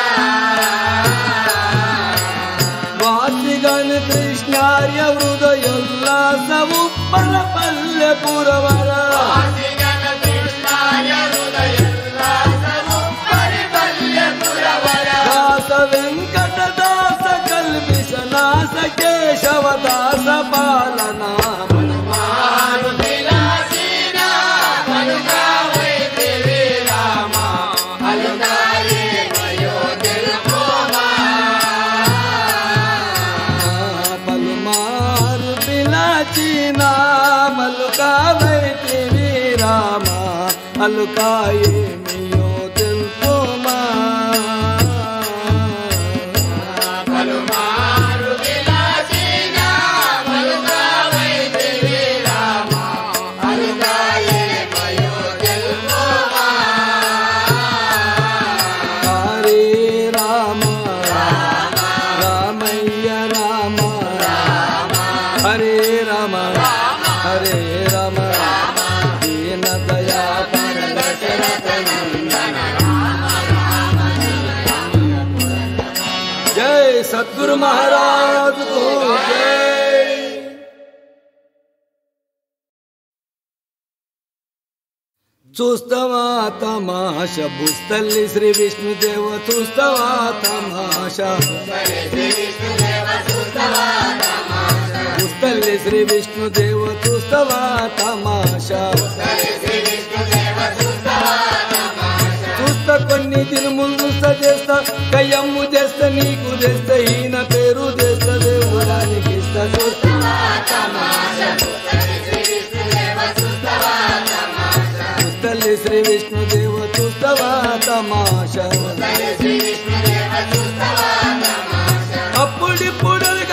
వాసిగని కృష్ణార్య హృదయోల్లాసము పరపల్లె పురవర వాసిగన కృష్ణాయ హృదయోల్లాసము పరిపల్లెపురవర దాస వెంకట దాస కల్పిష నాస కేశవ దాస పాలన పలుమారు విలాసిన పలుకవైతివి రామా అలుక ఏమియో తెలుపుమా పలుమారు పిలచిన మలుకవైతివి రామ అలుక ఏమియో తెలుపుమా పలుమారు విలాసిన పలుకవైతివి రామా అలుక ఏమియో తెలుపుమా హరే రామ రామయ్య రామ హరే రామ హరే రామ దీన దయా పర దశరథ నందన జై సద్గురు మహారాజ్ को జై చూస్తవా తమాష భూస్థల్లి శ్రీ విష్ణుదేవ చూస్తవా తమాష భూస్థల్లి శ్రీ విష్ణుదేవ చూస్తవా తమాష చూస్త కొన్ని దినములు చూస్తే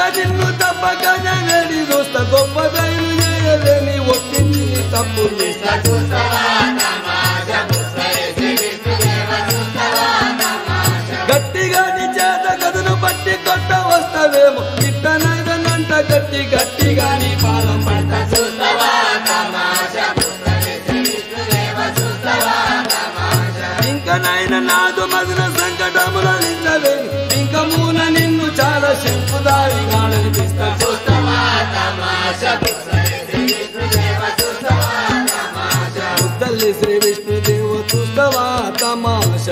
నిన్ను తప్పకన వేడి చూస్తా గొప్ప దయలు చేయలేని ఒప్పించి నీ తప్పు గట్టిగా నీ చేత కథను పట్టి కొట్ట వస్తావేమో ఇట్టనైదనంట గట్టి గట్టిగా నీ పాదం పడతా ఇంకనైనా నాదు మదిన సంకటములే ఇంకమూన నిన్ను చాలా శంకుదారి గాడనిపిస్తా తల్లి శ్రీ విష్ణుదేవ చూస్తావా తమాషా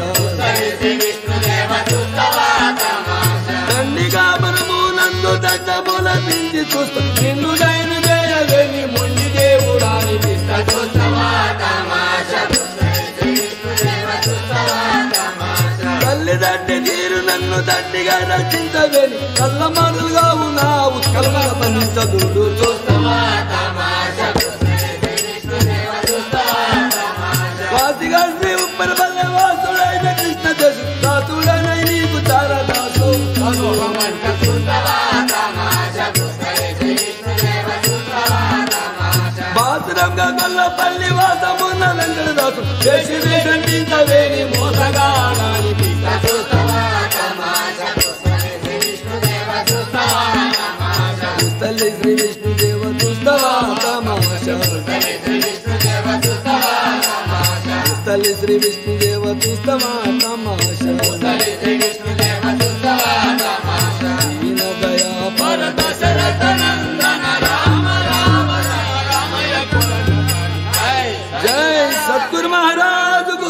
దండిగా మనము నందు దట్టముల పిండి చూస్తా నిన్ను దయను చేయలేని మొండి దేవుడా అనిపిస్తా తల్లిదండ్రి నీరు నన్ను దండిగా రచించవేని కళ్ళ మాటలుగా ఉన్నావు కల్మల పంచదుడు చూస్తావా వాసిగా శ్రీ ఉప్పర బల్ల వాసుడైన కృష్ణ దేశు దాసుడైన నీకు చాలా దాసు బాసురంగా గొల్లపల్లి వాసమున్న వెంకట దాసు చేసి వేషంటించవేని మోసగాడాని తల్లి శ్రీ విష్ణుదేవ చూస్తావా తమాషా తల్లి శ్రీ విష్ణుదేవ చూస్తావా తమాషా దీన దయా పర దశరథ నందన రామ రామ రామయ జై సద్గురు మహారాజుకు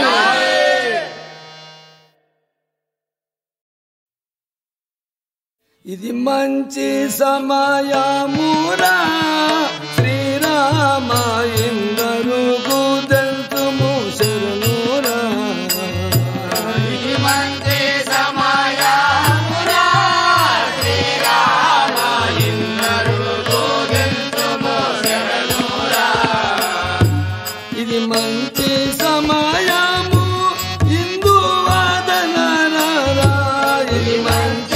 ఇది మంచి సమయమురా శ్రీరామ ఇందరుకు తెలుసుము శరణురా ఇది మంచి సమయమురా శ్రీరామ ఇందరుకు తెలుసుము శరణురా ఇది మంచి సమయము ఇందు వాదనరా ఇది మంచి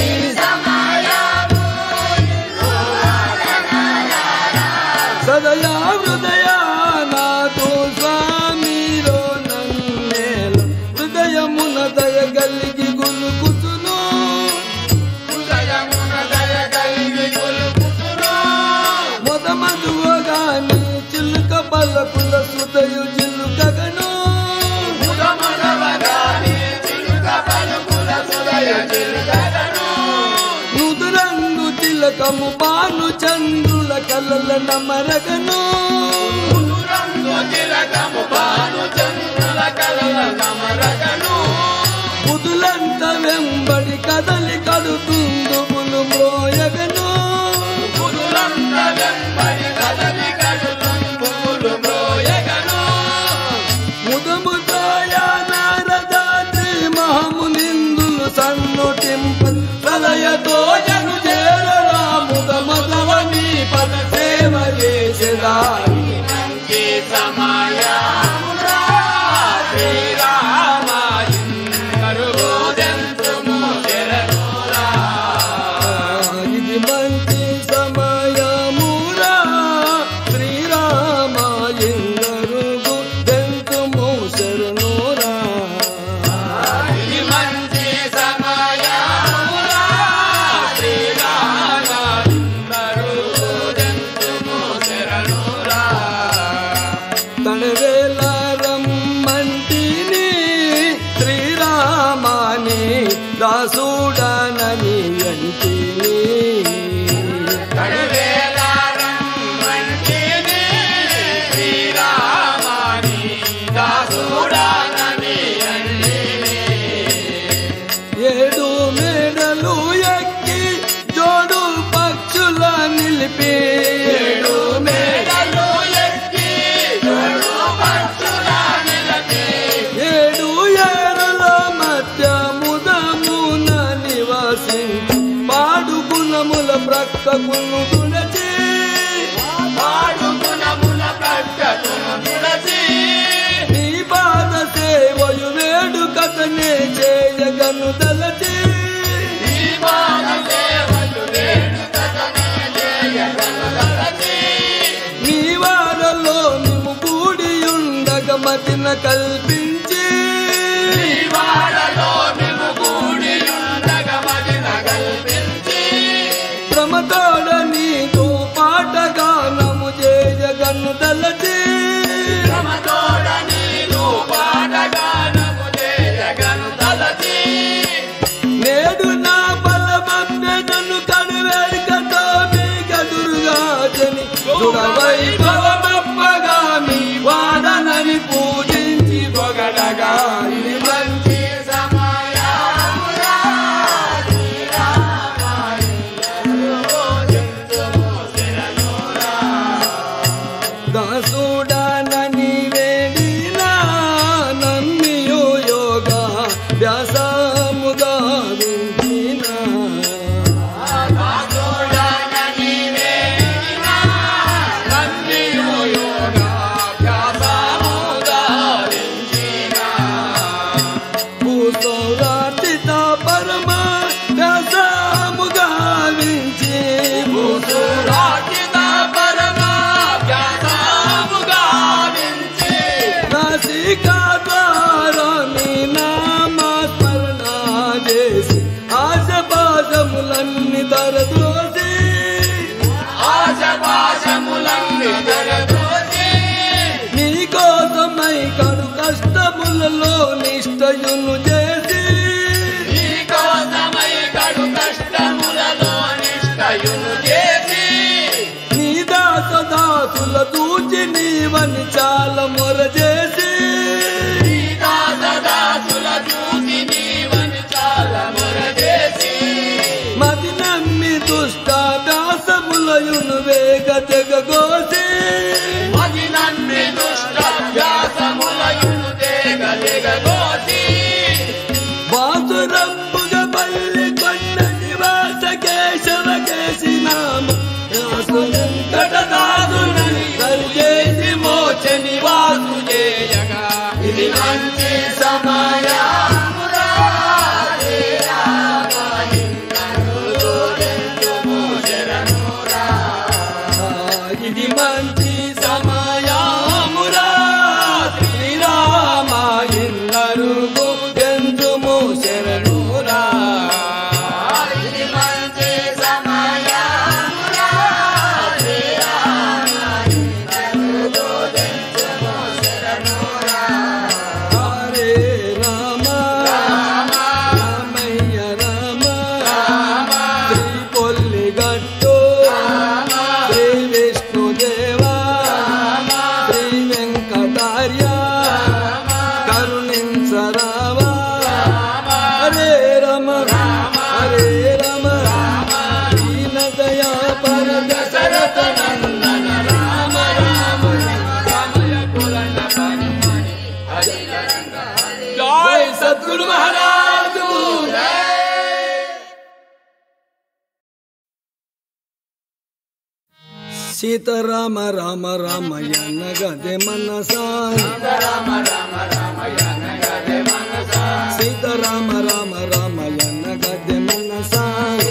సదయా హృదయ నాతో స్వామిలో నన్నేల హృదయమున దయ గలిగి గులుకుతును మొదమదువగాని చిలుక పలకుల సుదయు చిలుకగను నుదురంగు తిలకము బాను చంద్రుల కలల నమరగను పుదులంత వెంబడి కదలి కడుతుందుములు మ్రోయగను ముదముతో నారదాద్రి మహమునిందులు సన్నుటింప ప్రళయతో జను చేరరా ముదమదవని పద సేవ చేసేదా ఇది మంచి సమయమురా శ్రీరామ ఇందరుగు దెంతుము శరణురా తనవేల రమ్మంటిని శ్రీరామాని దాసుడనని అంటిని ఏడు మేడలు ఎక్కి జోడు పక్షుల నిలిపి ఏడు మేడలు ఏడు ఏరుల మధ్య ముదమున నివసించి పాడు గుణముల ప్రక్కకును తుడచి నీ పాద సేవయు వేడుకతనే చేయగను తలచి కల్పించి వాడలో మేము కూడి ఉండగా మదిన కల్పించి ప్రమతోడ నీకు పాటగానము చేయగను తలచి ప్రమతోడ నీకు పాటగానము చేయగను తలచి నేడు నా బలమమ్మెనను కనువేడుకతో మీ గదురుగా జని వైభవమప్పగా మీ వాడనని పూజించి పొగడగా ఇది మంచి దాసుడనని వేడినా నమ్మియు యోగా వ్యాసముగా వింటిన భూసౌరార్జిత పరమ వ్యాసముగా వించి భూసురాజిత పరమ వ్యాసముగా వించి నాసికా ద్వారా మీ నామస్మరణ చేసి ఆశపాశములన్నీ తరదోసి ఆశపాశములన్నీ జరదోసి నీకోసమై కడు కష్టములలో నిష్టయును చేసి నీకోసమై కడు కష్టములలో నిష్టయును చేసి నీ దాసదాసుల దూచి నీవని చాలా మొర చేసి నీ దాసదాసుల చూసి నీవని చాలా మొరచేసి మది నమ్మి దుష్టాభ్యాసములయును వేగ తెగగోసి మది నమ్మి దుష్టాభ్యాసములయును తెగదోసి బాసురంబుగా పల్లి కొండ నివాస కేశవ కేసి నామ వెంకటదాసునని సరిచేసి మోచ నివాసు చేయగా ఇది మంచి సమయమురా ఇది మంచి సమయమురా శ్రీరామ ఇందరుగు గెంతుము శరణురా ఇది మంచి సమయమురా హరే రామ రామయ్య రామ శ్రీ పొల్లిగట్టు శ్రీ విష్ణుదేవ శ్రీ వెంకటార్య కరుణించరావా హరే రామ హరే రామ దీనదయా పర దశరథ నందన రామ రామ జై సద్గురు మహారాజు సీతారామ రామ రామయ్య నగదే మనసా రామ రామ రామయ్య నగదే మనసా సీతారామ రామ రామయ్య నగదే మనసా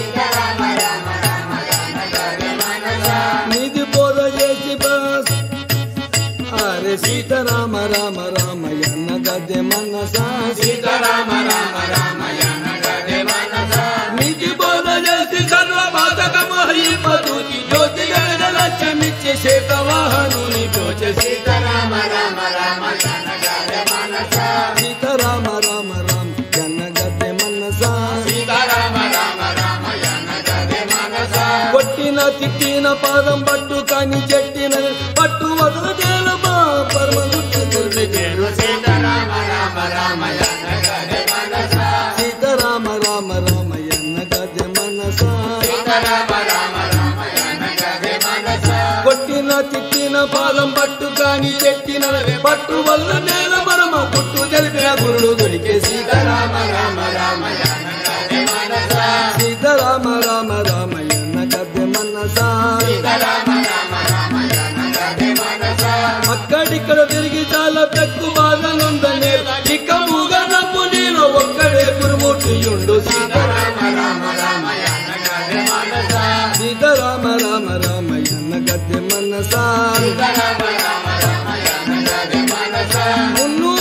నిధి బోధ చేసి బస్ అరే సీతారామ రామ రామయ్య నగదే మనసా సీతారామ రామ రామయ్య నగదే మనసా నిధి బోధ చేసి సర్వ బాధకమహి పదుకి జ్యోతి గగన లక్ష్మిచ్చి శేతవాహనుని దోచ సీతారామ రామ రామయ్య నగదే మనసా సీతారామ రామ రామయ్య నగదే మనసా సీతారామ రామ రామయ్య నగదే మనసా కొట్టిన తిట్టిన పాదం పట్టు కాని చెట్టిన పట్టు వదలదేల మా పరమ సీతారామ రామ రామయ్య నగదే మనసా సీతారామ రామ రామయ్య నగదే మనసా సీతారామ రామ రామయ్య నగదే మనసా కొట్టిన తిట్టిన పాదం పట్టు కాని చెట్టిన పట్టు వల్ల నేల మరమ పుట్టు జరిపిన గురుడు దొరికే సీతారామ రామ రామయ్య నగదే మనసా సీతారామ రామ రామయ్య నగదే మనసా సీతారామ రామ రామయ్య నగదే మనసా అక్కడిక్కడ తిరిగి చాలా పెక్కు బాధలుందని చిక్కముగా నమ్ము నేను ఒక్కడే గురుమూర్తియుండు సీతారామ రామ రామయ్య నగదే మనసా సీతారామ రామ రామయ్య నగదే మనసా సీతారామ రామ రామయ్య నగదే మనసా మున్నూరు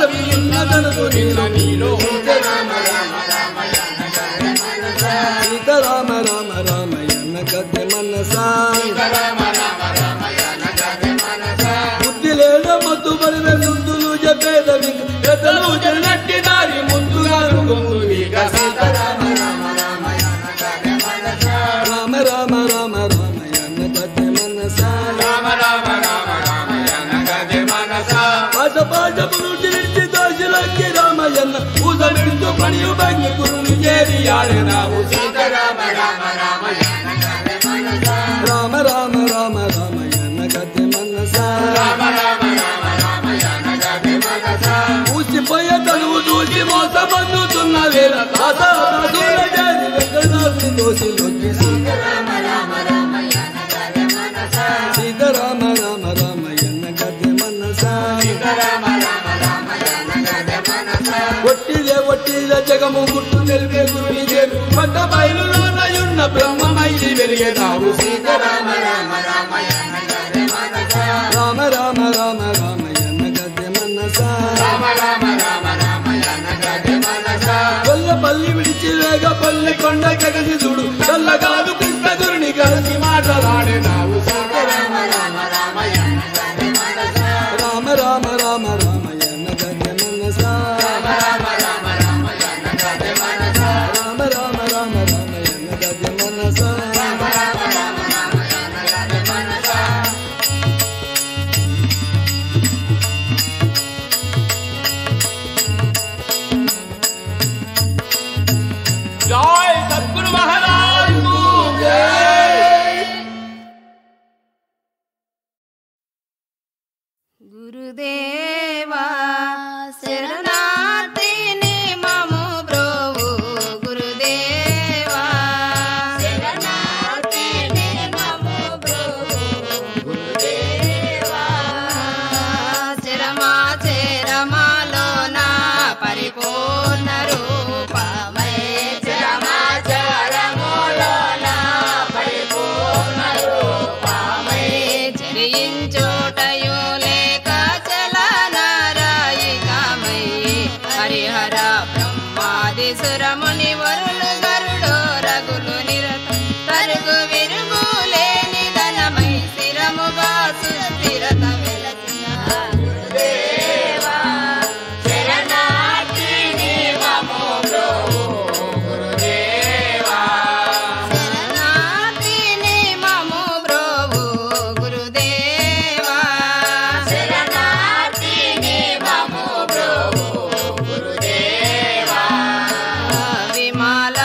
పదవి ఉన్నదనదు నిన్న నీలో సీతారామ రామ రామయ్యన్న గద్దె మనసా బుద్ధి లేద మత్తు బలివే సుద్దులు చెప్పేద పెద్దలు జనట్టి దారి ముందుగా సీతారామ రామ రామ రామయ్యన్న గద్దె మనసా పాట పాఠములు నిలిచి దోషులకి రామయ్యన్న పూజ నిడుతూ పనియు భంగి గురుని చేరి ఆడినావు సీతారామ రామ రామయ్యన్న గద్దె మనసా ఊసిపోయే తనువు చూసి మోసమందుతున్న వేళ దాసుల జాతి వెంకటదాసు దోషులొచ్చి సీతారామ రామయ్యన్న గద్దె మనసా ఒట్టిదే జగము గుట్టు తెలిపే గురుని చేరు పట్ట బయలులోనయున్న బ్రహ్మమైది వెలిగేదావు సీతారామ రామయ్యన్న గద్దె మనసా కొల్లపల్లి విడిచి వేగ పల్లి కొండ కగసి చూడు చల్లగాదు కృష్ణ గురుని కలిసి మాటలాడినావు సీతారామ రామయ్యన్న గద్దె మనసా రామయ్యన్న గద్దె మనసా जय सद्गुरु महाराज को जय। गुरुदेवा शरणार्थिनी ममो ब्रोवु गुरुदेवा शरणार्थिनी ममो ब्रोवु गुरुदेवा चरमालोना परिपूर्ण रूपमय चरमालोना परिपूर्ण रूपमय चरिंचोटयो हरिहर ब्रह्मादिसुरमुनि वरुలు గరుడో రగులు నిరత తరుగు విరుగులే నిధనమై స్థిరముగా సుస్థిరత వెలసిన గురుదేవా శరణార్థిని మమో బ్రోవు గురుదేవా శరణార్థిని మమో బ్రోవు గురుదేవా శరణార్థిని మమో బ్రోవు విమాల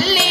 తల్లి